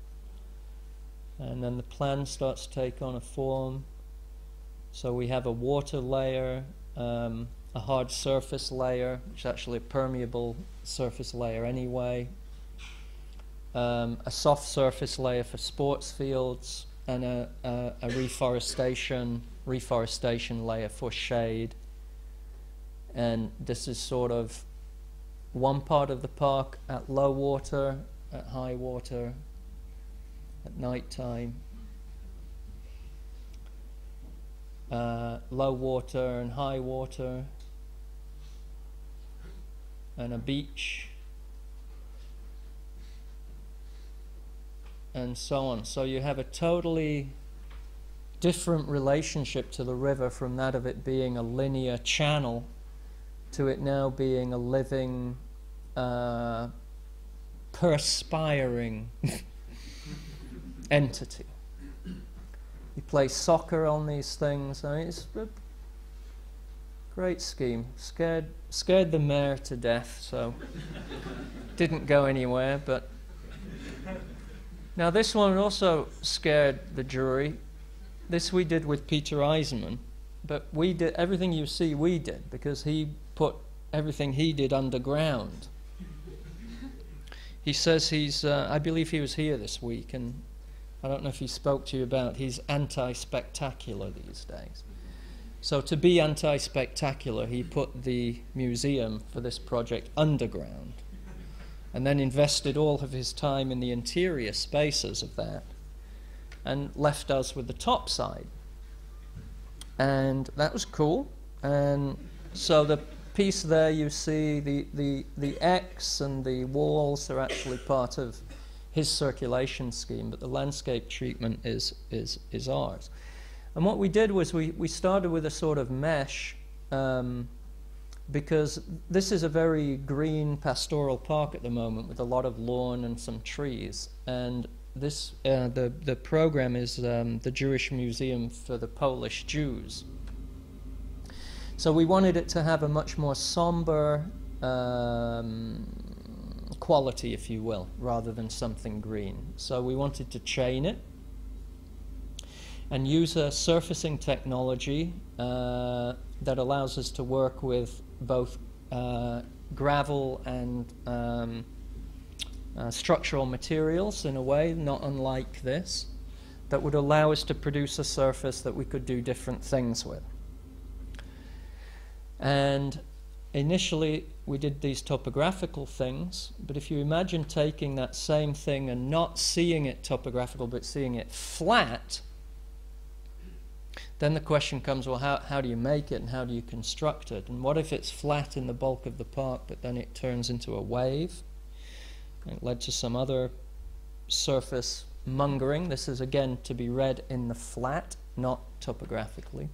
And then the plan starts to take on a form. So we have a water layer, um, a hard surface layer, which is actually a permeable surface layer anyway, um, a soft surface layer for sports fields, and a, a, a reforestation reforestation layer for shade. And this is sort of one part of the park at low water, at high water, at night time. Uh, low water and high water, and a beach, and so on. So you have a totally different relationship to the river from that of it being a linear channel to it now being a living, uh, perspiring entity. You play soccer on these things. I mean, it's a great scheme. Scared, scared the mayor to death, so didn't go anywhere. But now this one also scared the jury. This we did with Peter Eisenman, but we did everything you see we did because he put everything he did underground. He says he's, uh, I believe he was here this week, and I don't know if he spoke to you about, he's anti-spectacular these days. So to be anti-spectacular, he put the museum for this project underground, and then invested all of his time in the interior spaces of that, and left us with the top side. And that was cool. And so the piece there you see, the, the, the X and the walls are actually part of his circulation scheme, but the landscape treatment is, is, is ours. And what we did was we, we started with a sort of mesh, um, because this is a very green pastoral park at the moment with a lot of lawn and some trees. And This, uh, the, the program is um, the Jewish Museum for the Polish Jews. So we wanted it to have a much more somber um, quality, if you will, rather than something green. So we wanted to chain it and use a surfacing technology uh, that allows us to work with both uh, gravel and um, Uh, structural materials in a way not unlike this, that would allow us to produce a surface that we could do different things with. And initially we did these topographical things, but if you imagine taking that same thing and not seeing it topographical but seeing it flat, then the question comes, well, how, how do you make it and how do you construct it? And what if it's flat in the bulk of the park but then it turns into a wave? It led to some other surface mongering. This is again to be read in the flat, not topographically.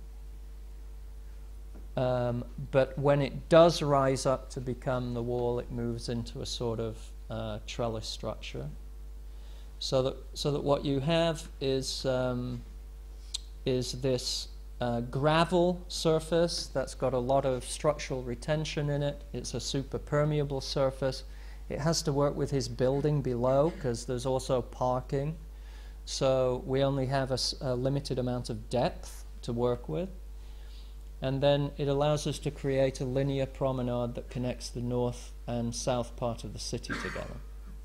Um, but when it does rise up to become the wall, it moves into a sort of uh, trellis structure. So that so that what you have is um, is this uh, gravel surface that's got a lot of structural retention in it. It's a super permeable surface. It has to work with his building below because there's also parking. So we only have a, a limited amount of depth to work with. And then it allows us to create a linear promenade that connects the north and south part of the city together.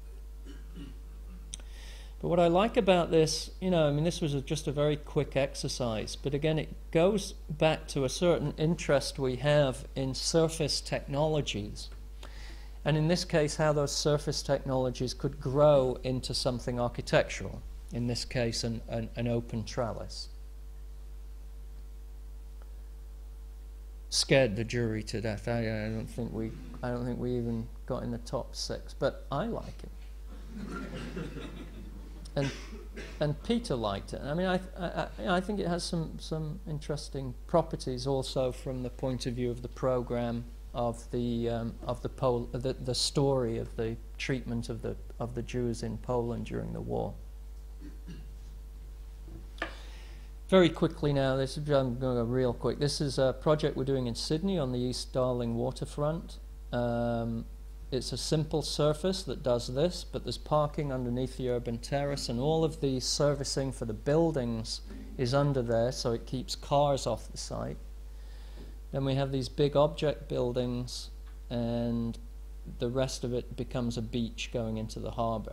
But what I like about this, you know, I mean, this was a, just a very quick exercise, but again, it goes back to a certain interest we have in surface technologies. And in this case, how those surface technologies could grow into something architectural, in this case, an, an, an open trellis. scared the jury to death. I, I don't think we I don't think we even got in the top six, but I like it. and and Peter liked it. I mean, I I, I think it has some some interesting properties also from the point of view of the program of the um, of the Pol the the story of the treatment of the of the Jews in Poland during the war. Very quickly now, this is, I'm going to go real quick. This is a project we're doing in Sydney on the East Darling waterfront. Um, it's a simple surface that does this, but there's parking underneath the urban terrace, and all of the servicing for the buildings is under there, so it keeps cars off the site. Then we have these big object buildings, and the rest of it becomes a beach going into the harbour.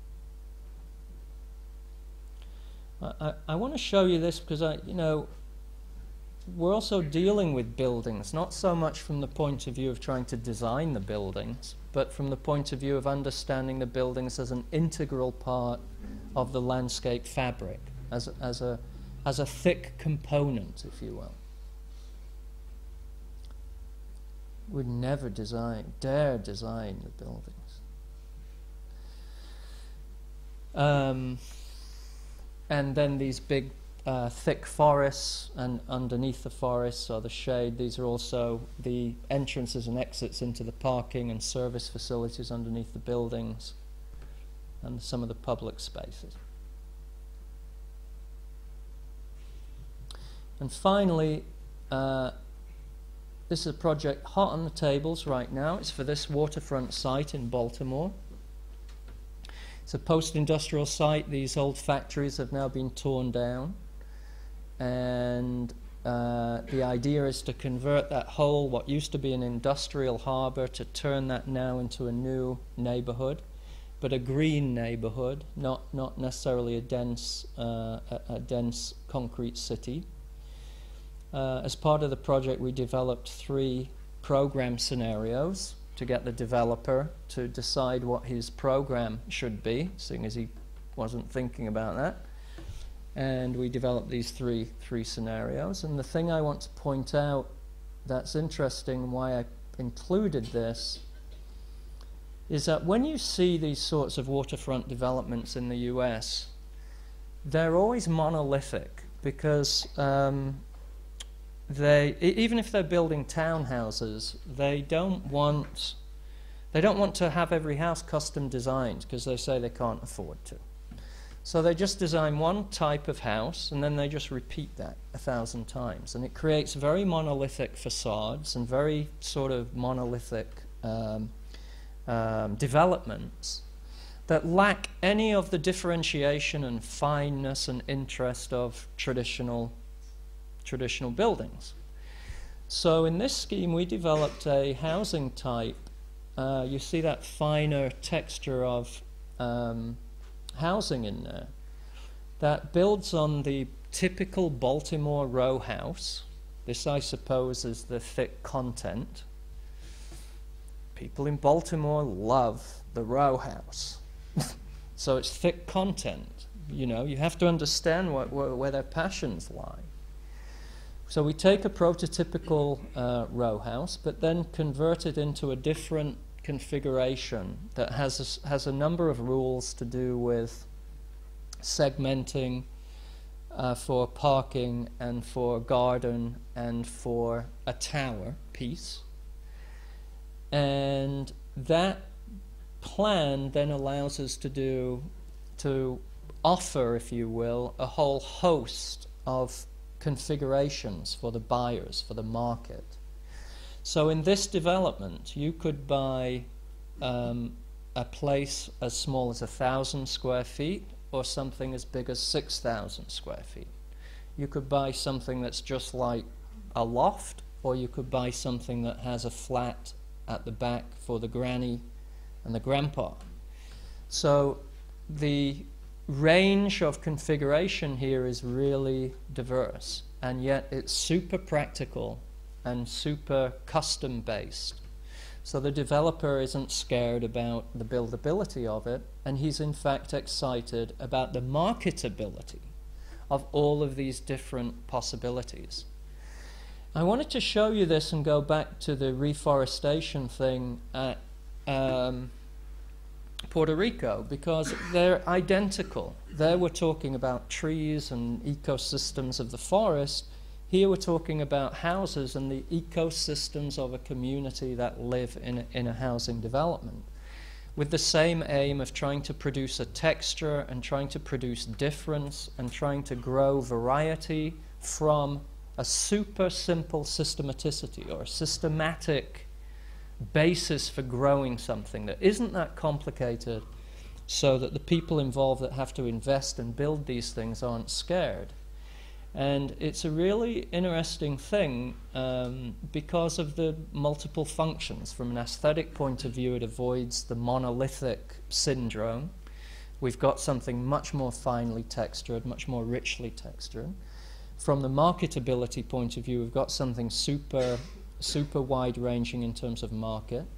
I, I, I want to show you this because I, you know, we're also dealing with buildings, not so much from the point of view of trying to design the buildings, but from the point of view of understanding the buildings as an integral part of the landscape fabric, as a, as a, as a thick component, if you will. Would never design, dare design the buildings. Um, and then these big uh, thick forests, and underneath the forests are the shade. These are also the entrances and exits into the parking and service facilities underneath the buildings, and some of the public spaces. And finally, uh, this is a project hot on the tables right now. It's for this waterfront site in Baltimore. It's a post-industrial site. These old factories have now been torn down. And uh, the idea is to convert that whole, what used to be an industrial harbour, to turn that now into a new neighbourhood, but a green neighbourhood, not, not necessarily a dense, uh, a, a dense concrete city. Uh, as part of the project, we developed three program scenarios to get the developer to decide what his program should be, seeing as he wasn't thinking about that. And we developed these three, three scenarios. And the thing I want to point out that's interesting, why I included this, is that when you see these sorts of waterfront developments in the U S, they're always monolithic, because um, They, even if they're building townhouses, they don't want they don't want to have every house custom designed, because they say they can't afford to. So they just design one type of house, and then they just repeat that a thousand times, and it creates very monolithic facades and very sort of monolithic um, um, developments that lack any of the differentiation and fineness and interest of traditional traditional buildings. So in this scheme, we developed a housing type. Uh, you see that finer texture of um, housing in there that builds on the typical Baltimore row house. This, I suppose, is the thick content. People in Baltimore love the row house. So it's thick content. You know, you have to understand what, where, where their passions lie. So we take a prototypical uh, row house, but then convert it into a different configuration that has a, has a number of rules to do with segmenting uh, for parking and for garden and for a tower piece. And that plan then allows us to do, to offer, if you will, a whole host of configurations for the buyers, for the market. So in this development, you could buy um, a place as small as a thousand square feet, or something as big as six thousand square feet. You could buy something that's just like a loft, or you could buy something that has a flat at the back for the granny and the grandpa. So the range of configuration here is really diverse, and yet it's super practical and super custom based. So the developer isn't scared about the buildability of it, and he's in fact excited about the marketability of all of these different possibilities. I wanted to show you this and go back to the reforestation thing at um, Puerto Rico, because they're identical. There we're talking about trees and ecosystems of the forest. Here we're talking about houses and the ecosystems of a community that live in a, in a housing development, with the same aim of trying to produce a texture and trying to produce difference and trying to grow variety from a super simple systematicity or a systematic basis for growing something that isn't that complicated, so that the people involved that have to invest and build these things aren't scared. And it's a really interesting thing um, because of the multiple functions. From an aesthetic point of view, it avoids the monolithic syndrome. We've got something much more finely textured, much more richly textured. From the marketability point of view, we've got something super, super wide-ranging in terms of market.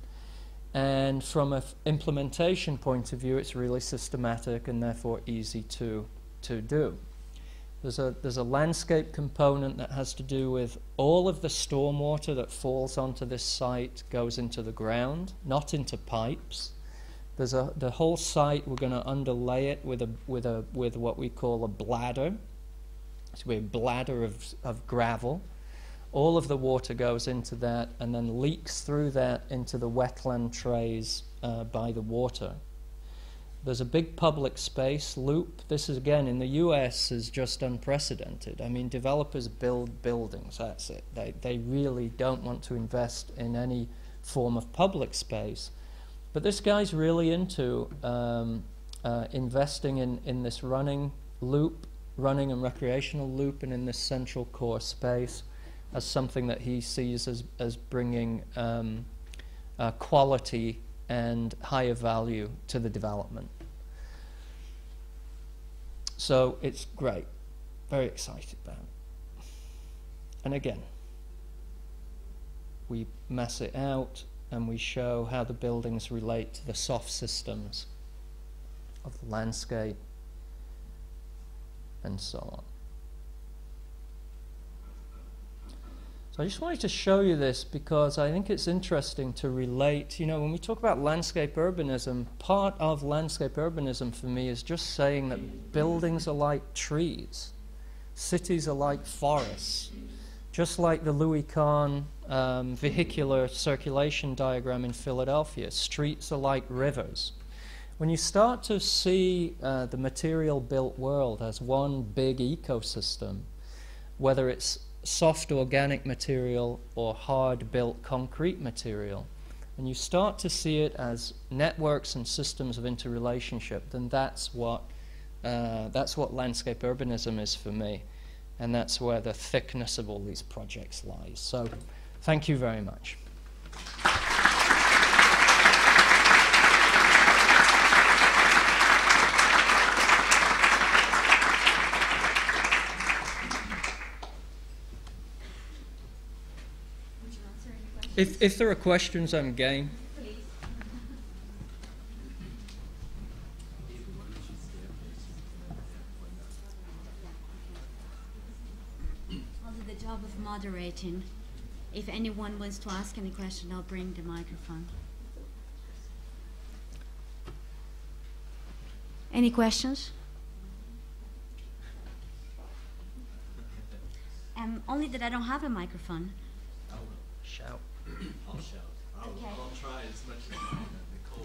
And from an implementation point of view, it's really systematic and therefore easy to, to do. There's a, there's a landscape component that has to do with all of the stormwater that falls onto this site goes into the ground, not into pipes. There's a, the whole site, we're going to underlay it with, a, with, a, with what we call a bladder. It's a bladder of, of gravel. All of the water goes into that and then leaks through that into the wetland trays uh, by the water. There's a big public space loop. This is, again, in the U S is just unprecedented. I mean, developers build buildings, that's it. They, they really don't want to invest in any form of public space. But this guy's really into um, uh, investing in, in this running loop, running and recreational loop, and in this central core space as something that he sees as, as bringing um, uh, quality and higher value to the development. So it's great, very excited about it. And again, we mass it out and we show how the buildings relate to the soft systems of the landscape and so on. So I just wanted to show you this because I think it's interesting to relate. You know, when we talk about landscape urbanism, part of landscape urbanism for me is just saying that buildings are like trees, cities are like forests, just like the Louis Kahn um, vehicular circulation diagram in Philadelphia. Streets are like rivers. When you start to see uh, the material-built world as one big ecosystem, whether it's soft organic material or hard-built concrete material, and you start to see it as networks and systems of interrelationship, then that's what uh, that's what landscape urbanism is for me, and that's where the thickness of all these projects lies. So, thank you very much. If, if there are questions, I'm game. Please. I'll do the job of moderating. If anyone wants to ask any question, I'll bring the microphone. Any questions? Um, only that I don't have a microphone. Shout. I'll shout. I'll, Okay. I'll try as much as I can, Nicole.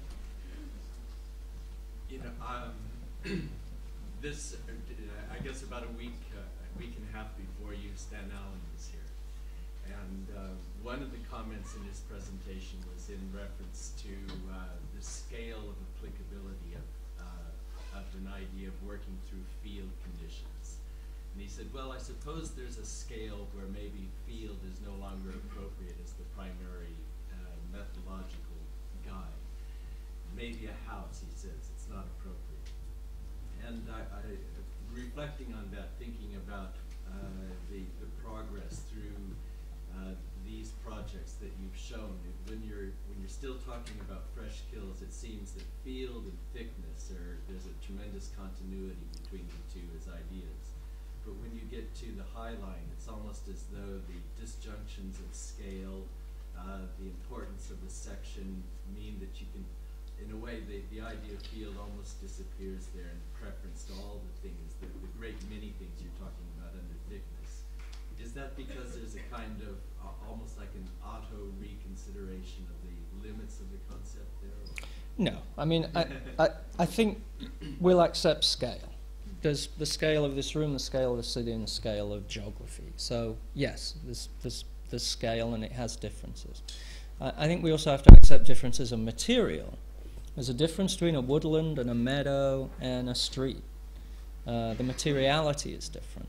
You know, um, this, uh, I guess about a week, uh, a week and a half before you, Stan Allen was here. And uh, one of the comments in his presentation was in reference to uh, the scale of applicability of, uh, of an idea of working through field conditions. And he said, well, I suppose there's a scale where maybe field is no longer appropriate as the primary uh, methodological guide. Maybe a house, he says, it's not appropriate. And I, I reflecting on that, thinking about uh, the, the progress through uh, these projects that you've shown, when you're, when you're still talking about fresh kills, it seems that field and thickness, are, there's a tremendous continuity between the two as ideas. but when you get to the high line, it's almost as though the disjunctions of scale, uh, the importance of the section mean that you can, in a way, the, the idea of field almost disappears there in preference to all the things, the, the great many things you're talking about under thickness. Is that because there's a kind of, uh, almost like an auto reconsideration of the limits of the concept there? Or? No, I mean, I, I, I think we'll accept scale. There's the scale of this room, the scale of the city, and the scale of geography. So yes, there's, there's, there's scale and it has differences. Uh, I think we also have to accept differences of material. There's a difference between a woodland and a meadow and a street. Uh, the materiality is different.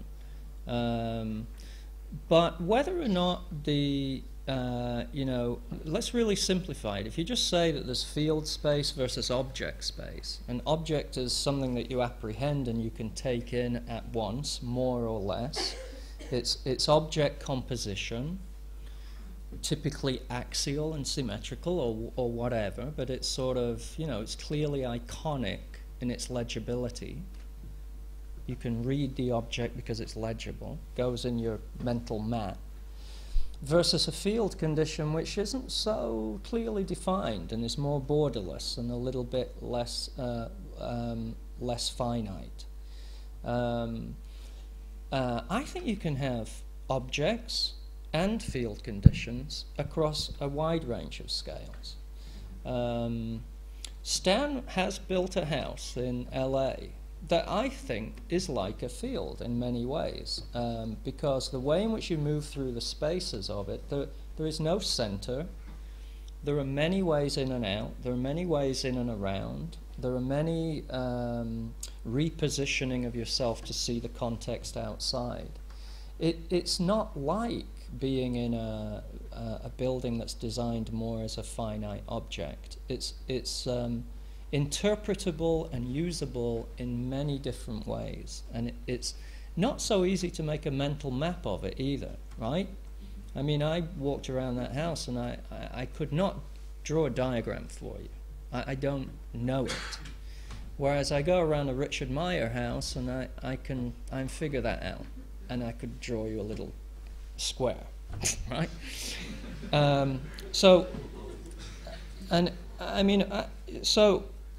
Um, but whether or not the Uh, you know, let's really simplify it. If you just say that there's field space versus object space, an object is something that you apprehend and you can take in at once, more or less. It's, it's object composition, typically axial and symmetrical or, or whatever, but it's sort of, you know, it's clearly iconic in its legibility. You can read the object because it's legible, goes in your mental map. Versus a field condition which isn't so clearly defined and is more borderless and a little bit less uh, um, less finite. Um, uh, I think you can have objects and field conditions across a wide range of scales. Um, Stan has built a house in L A that I think is like a field in many ways, um, because the way in which you move through the spaces of it, there, there is no center, there are many ways in and out, there are many ways in and around, there are many um, repositioning of yourself to see the context outside. It, it's not like being in a, a, a building that's designed more as a finite object. It's, it's um, interpretable and usable in many different ways, and it, it's not so easy to make a mental map of it either, right? I mean, I walked around that house and I, I, I could not draw a diagram for you. I, I don't know it. Whereas I go around a Richard Meyer house and I, I can I can figure that out, and I could draw you a little square, right? Um, so, and I mean, I, so.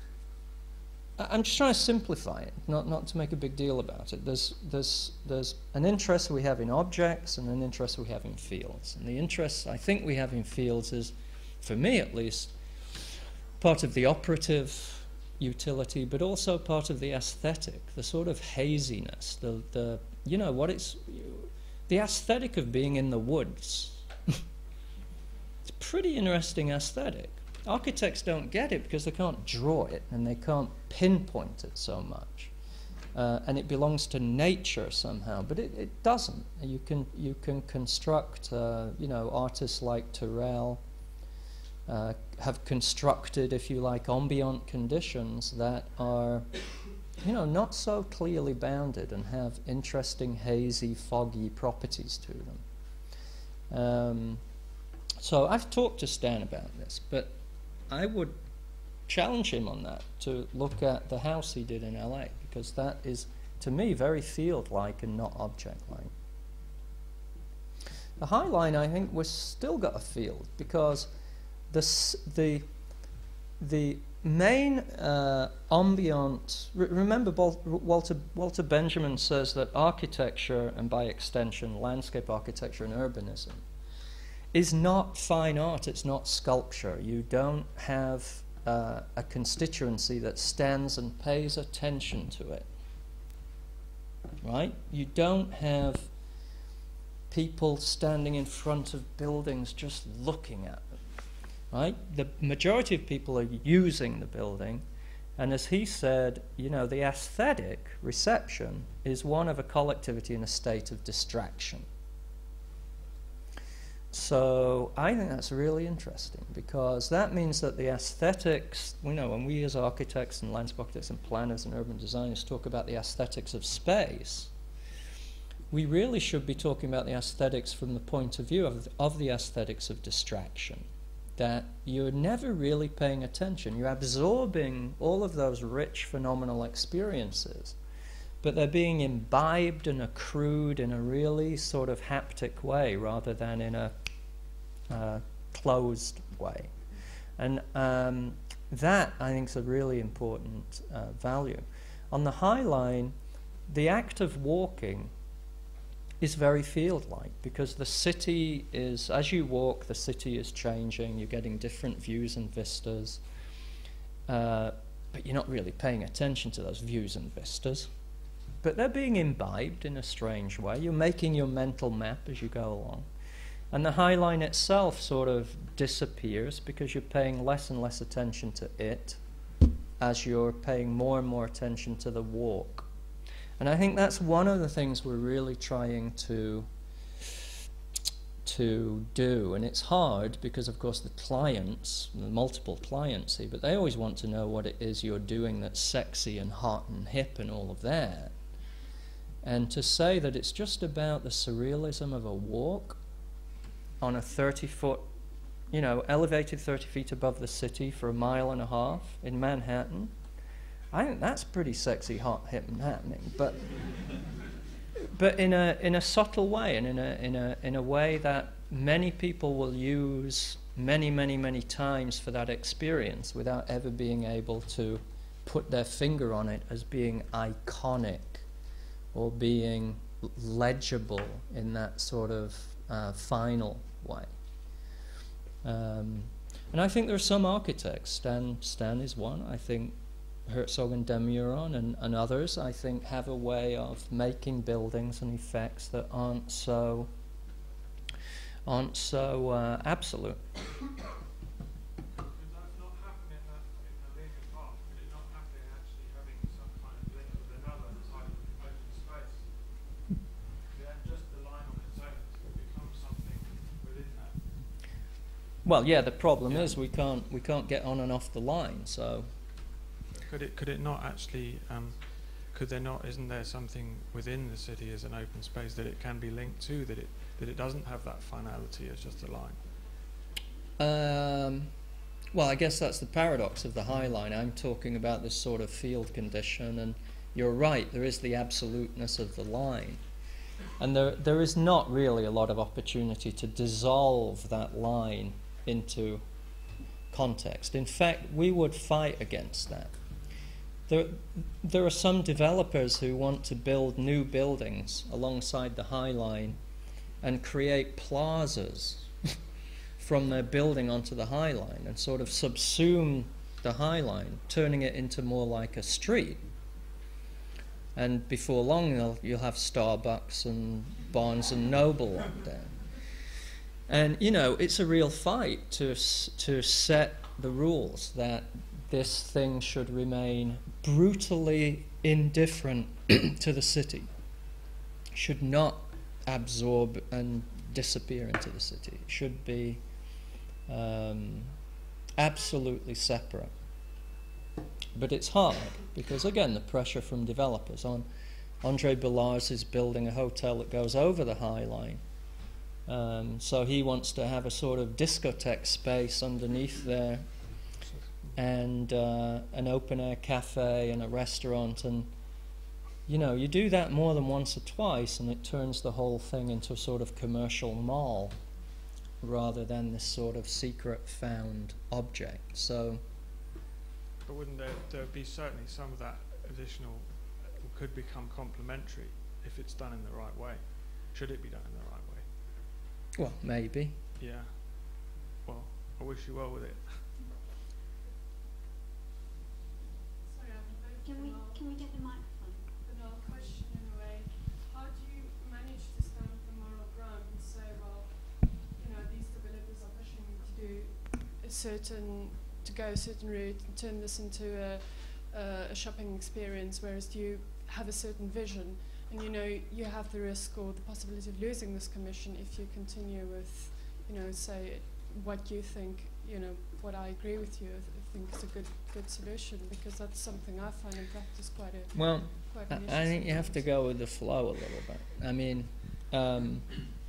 I'm just trying to simplify it, not not to make a big deal about it. There's there's there's an interest we have in objects and an interest we have in fields. And the interest I think we have in fields is, for me at least, part of the operative utility, but also part of the aesthetic, the sort of haziness, the the you know what it's the aesthetic of being in the woods. It's a pretty interesting aesthetic. Architects don't get it because they can't draw it and they can't pinpoint it so much, uh, and it belongs to nature somehow. But it, it doesn't. You can you can construct. Uh, you know, artists like Turrell uh, have constructed, if you like, ambient conditions that are, you know, not so clearly bounded and have interesting, hazy, foggy properties to them. Um, so I've talked to Stan about this, but I would challenge him on that, to look at the house he did in L A, because that is, to me, very field-like and not object-like. The High Line, I think, was still got a field, because the the the main uh, ambient. Re remember, Bol Walter Walter Benjamin says that architecture, and by extension, landscape architecture and urbanism, is not fine art, it's not sculpture. You don't have uh, a constituency that stands and pays attention to it, right? You don't have people standing in front of buildings just looking at them, right? The majority of people are using the building, and as he said, you know, the aesthetic reception is one of a collectivity in a state of distraction. So I think that's really interesting, because that means that the aesthetics, you know, when we as architects and landscape architects and planners and urban designers talk about the aesthetics of space, we really should be talking about the aesthetics from the point of view of the, of the aesthetics of distraction, that you're never really paying attention. You're absorbing all of those rich phenomenal experiences, but they're being imbibed and accrued in a really sort of haptic way rather than in a uh, closed way. And um, that, I think, is a really important uh, value. On the High Line, the act of walking is very field-like, because the city is, as you walk, the city is changing, you're getting different views and vistas, uh, but you're not really paying attention to those views and vistas. But they're being imbibed in a strange way. You're making your mental map as you go along. And the High Line itself sort of disappears because you're paying less and less attention to it as you're paying more and more attention to the walk. And I think that's one of the things we're really trying to to do. And it's hard because, of course, the clients, the multiple clients see, but they always want to know what it is you're doing that's sexy and hot and hip and all of that. And to say that it's just about the surrealism of a walk on a thirty foot, you know, elevated thirty feet above the city for a mile and a half in Manhattan, I think that's pretty sexy, hot, hip, and happening. But but in a in a subtle way, and in a in a in a way that many people will use many, many, many times for that experience without ever being able to put their finger on it as being iconic or being legible in that sort of uh, final way. Um, and I think there are some architects, Stan, Stan is one, I think Herzog and Demiron and, and others, I think, have a way of making buildings and effects that aren't so, aren't so uh, absolute. Well, yeah, the problem yeah. is we can't we can't get on and off the line. So, could it could it not actually? Um, could there not? Isn't there something within the city as an open space that it can be linked to? That it that it doesn't have that finality as just a line. Um, well, I guess that's the paradox of the High Line. I'm talking about this sort of field condition, and you're right. There is the absoluteness of the line. And there there is not really a lot of opportunity to dissolve that line into context. In fact, we would fight against that. There, there are some developers who want to build new buildings alongside the High Line and create plazas from their building onto the High Line and sort of subsume the High Line, turning it into more like a street. And before long, you'll have Starbucks and Barnes and Noble on there. And, you know, it's a real fight to to set the rules that this thing should remain brutally indifferent to the city, should not absorb and disappear into the city. It should be um, absolutely separate. But it's hard because, again, the pressure from developers on. Andre Billars is building a hotel that goes over the High Line. Um, so he wants to have a sort of discotheque space underneath there and uh, an open-air cafe and a restaurant. And, you know, you do that more than once or twice and it turns the whole thing into a sort of commercial mall rather than this sort of secret found object. So... But wouldn't there, there be certainly some of that additional could become complementary if it's done in the right way? Should it be done in the right way? Well, maybe. Yeah. Well, I wish you well with it. Sorry, I'm Can we can we get the microphone? Banal question in a way. How do you manage to stand on the moral ground and say, well, you know, these developers are pushing me to do a certain to go a certain route and turn this into a, uh, a shopping experience, whereas you have a certain vision and you know you have the risk or the possibility of losing this commission if you continue with, you know, say what you think, you know, what I agree with you, I think is a good good solution, because that's something I find in practice quite a well. Quite I, an I issue think you have to sometimes. go with the flow a little bit. I mean. Um,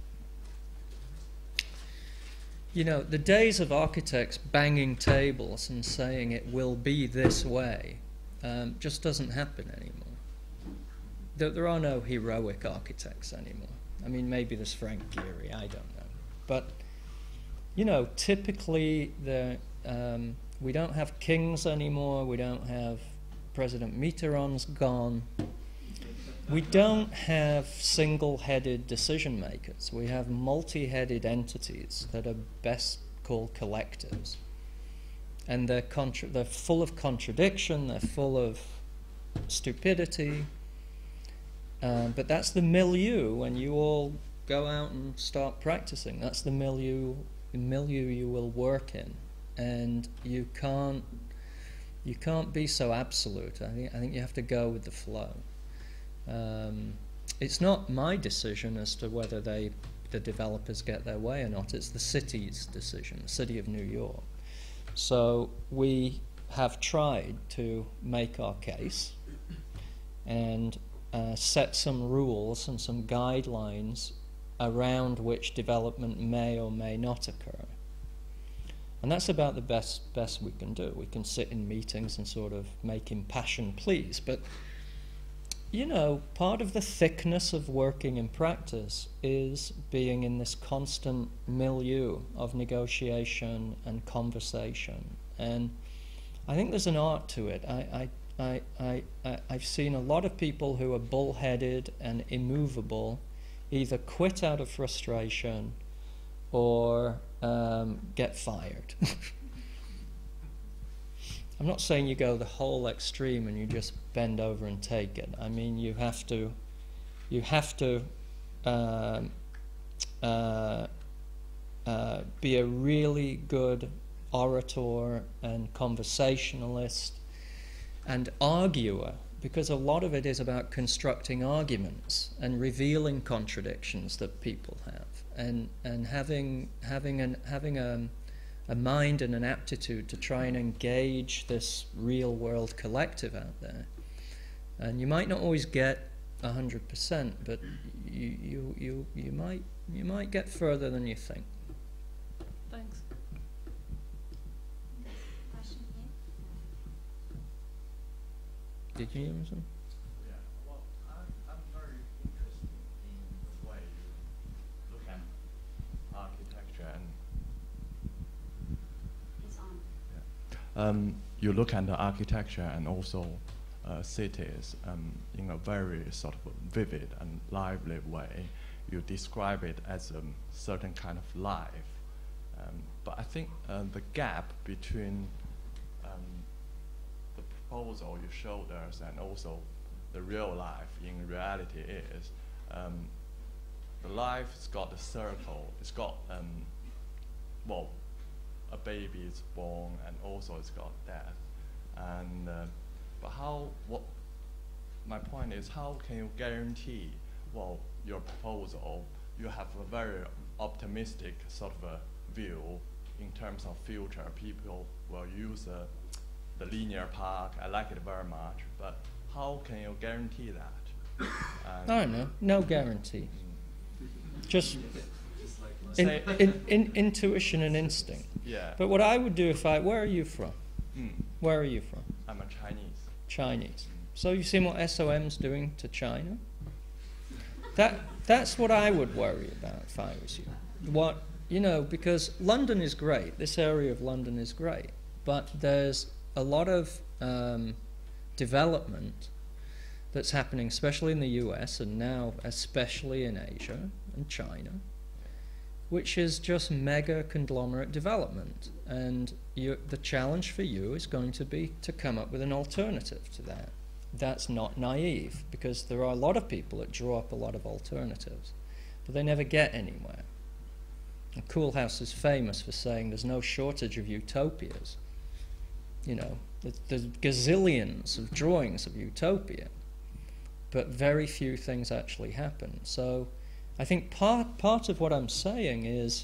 You know, the days of architects banging tables and saying it will be this way um, just doesn't happen anymore. there, there are no heroic architects anymore. I mean, maybe there's Frank Gehry, I don't know. But, you know, typically the, um, we don't have kings anymore, we don't have President Mitterrand's gone. We don't have single-headed decision makers. We have multi-headed entities that are best called collectives. And they're, contra they're full of contradiction, they're full of stupidity. Uh, but that's the milieu when you all go out and start practicing. That's the milieu, the milieu you will work in. And you can't, you can't be so absolute. I think, I think you have to go with the flow. Um, it's not my decision as to whether they, the developers get their way or not. It's the city's decision, the city of New York. So we have tried to make our case and uh, set some rules and some guidelines around which development may or may not occur. And that's about the best, best we can do. We can sit in meetings and sort of make impassioned pleas, but you know, part of the thickness of working in practice is being in this constant milieu of negotiation and conversation. And I think there's an art to it. I, I, I, I, I, I've seen a lot of people who are bullheaded and immovable either quit out of frustration or um, get fired. I'm not saying you go the whole extreme and you just bend over and take it. I mean, you have to, you have to um, uh, uh, be a really good orator and conversationalist and arguer, because a lot of it is about constructing arguments and revealing contradictions that people have, and and having having an having a a mind and an aptitude to try and engage this real world collective out there. And you might not always get a hundred percent, but you, you, you, you, might, you might get further than you think. Thanks. Question here. Did you hear something? Yeah, well, I'm, I'm very interested in the way you look at architecture and Um, you look at the architecture and also uh, cities um, in a very sort of vivid and lively way. You describe it as a certain kind of life. Um, but I think uh, the gap between um, the proposal you showed us and also the real life in reality is um, the life's got a circle, it's got, um, well, a baby is born and also it's got death. And, uh, but how, what, my point is, how can you guarantee, well, your proposal, you have a very optimistic sort of a view in terms of future. People will use uh, the linear park, I like it very much, but how can you guarantee that? I don't know, no guarantee. Mm. Just in, in, in, intuition and instinct. Yeah. But what I would do if I, where are you from? Mm. Where are you from? I'm a Chinese. Chinese. So you've seen what S O M's doing to China? That, that's what I would worry about if I was you. What, you know, because London is great, this area of London is great, but there's a lot of um, development that's happening, especially in the U S and now especially in Asia and China, which is just mega conglomerate development. And you, the challenge for you is going to be to come up with an alternative to that. That's not naive, because there are a lot of people that draw up a lot of alternatives, but they never get anywhere. And Koolhaas is famous for saying there's no shortage of utopias. You know, there's, there's gazillions of drawings of utopia, but very few things actually happen. So I think part, part of what I'm saying is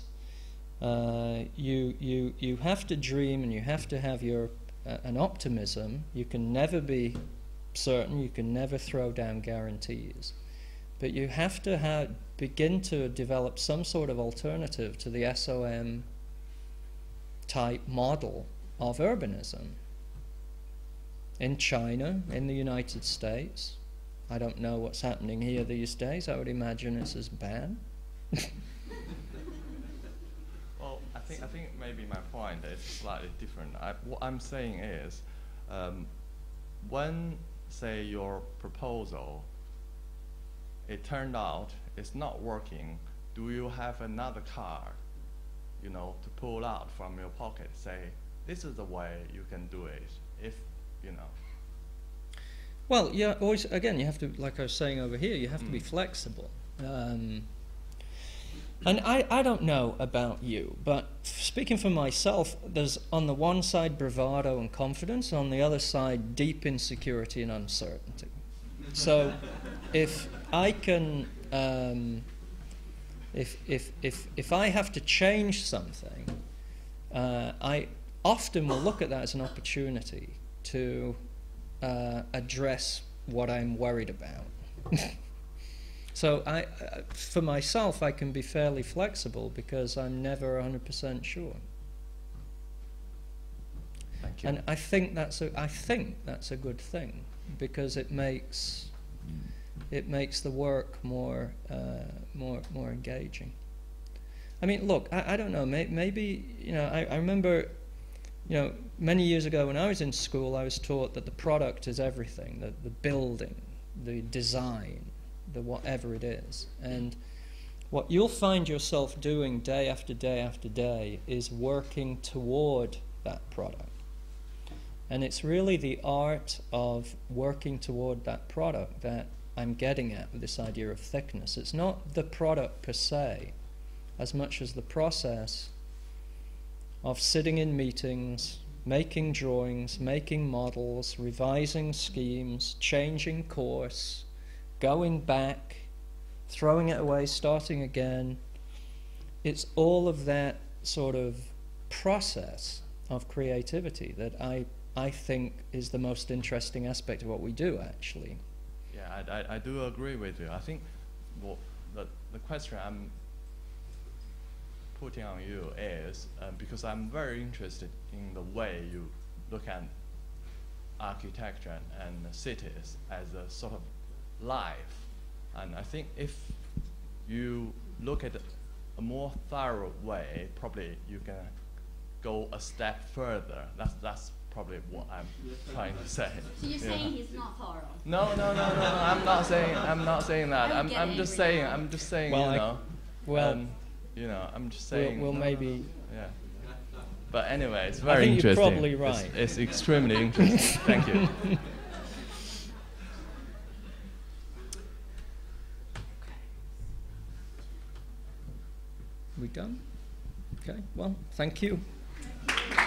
uh, you, you, you have to dream and you have to have your, uh, an optimism. You can never be certain, you can never throw down guarantees. But you have to ha begin to develop some sort of alternative to the S O M type model of urbanism. In China, in the United States, I don't know what's happening here these days. I would imagine it's as bad. Well, I think I think maybe my point is slightly different. I, what I'm saying is, um, when say your proposal, it turned out it's not working. Do you have another card, you know, to pull out from your pocket? Say, this is the way you can do it. If you know. Well, yeah. Always again, you have to, like I was saying over here, you have Mm. to be flexible. Um, and I, I don't know about you, but speaking for myself, there's on the one side bravado and confidence, on the other side deep insecurity and uncertainty. So, if I can, um, if if if if I have to change something, uh, I often will look at that as an opportunity to uh, address what I'm worried about. So I, uh, for myself, I can be fairly flexible because I'm never one hundred percent sure. Thank you. And I think that's a, I think that's a good thing because it makes it makes the work more uh, more more engaging. I mean, look, I, I don't know. May, maybe you know. I, I remember, you know, many years ago when I was in school, I was taught that the product is everything. The the building, the design, the whatever it is. And what you'll find yourself doing day after day after day is working toward that product. And it's really the art of working toward that product that I'm getting at with this idea of thickness. It's not the product per se, as much as the process of sitting in meetings, making drawings, making models, revising schemes, changing course, going back, throwing it away, starting again. It's all of that sort of process of creativity that I I think is the most interesting aspect of what we do, actually. Yeah, I, I, I do agree with you. I think well, the, the question I'm putting on you is, uh, because I'm very interested in the way you look at architecture and, and cities as a sort of life. And I think if you look at a more thorough way, probably you can go a step further. That's, that's probably what I'm trying to say. So you're you saying know. he's not thorough? No, no, no, no, no. I'm not saying. I'm not saying that. I I'm. get I'm it just every saying. now. I'm just saying. Well, I- you know. well, um, you know. I'm just we'll, saying. we'll no, maybe. Yeah. But anyway, it's I very think you're interesting. probably It's- right. It's, extremely interesting. Thank you. We done? Okay. Well, thank you.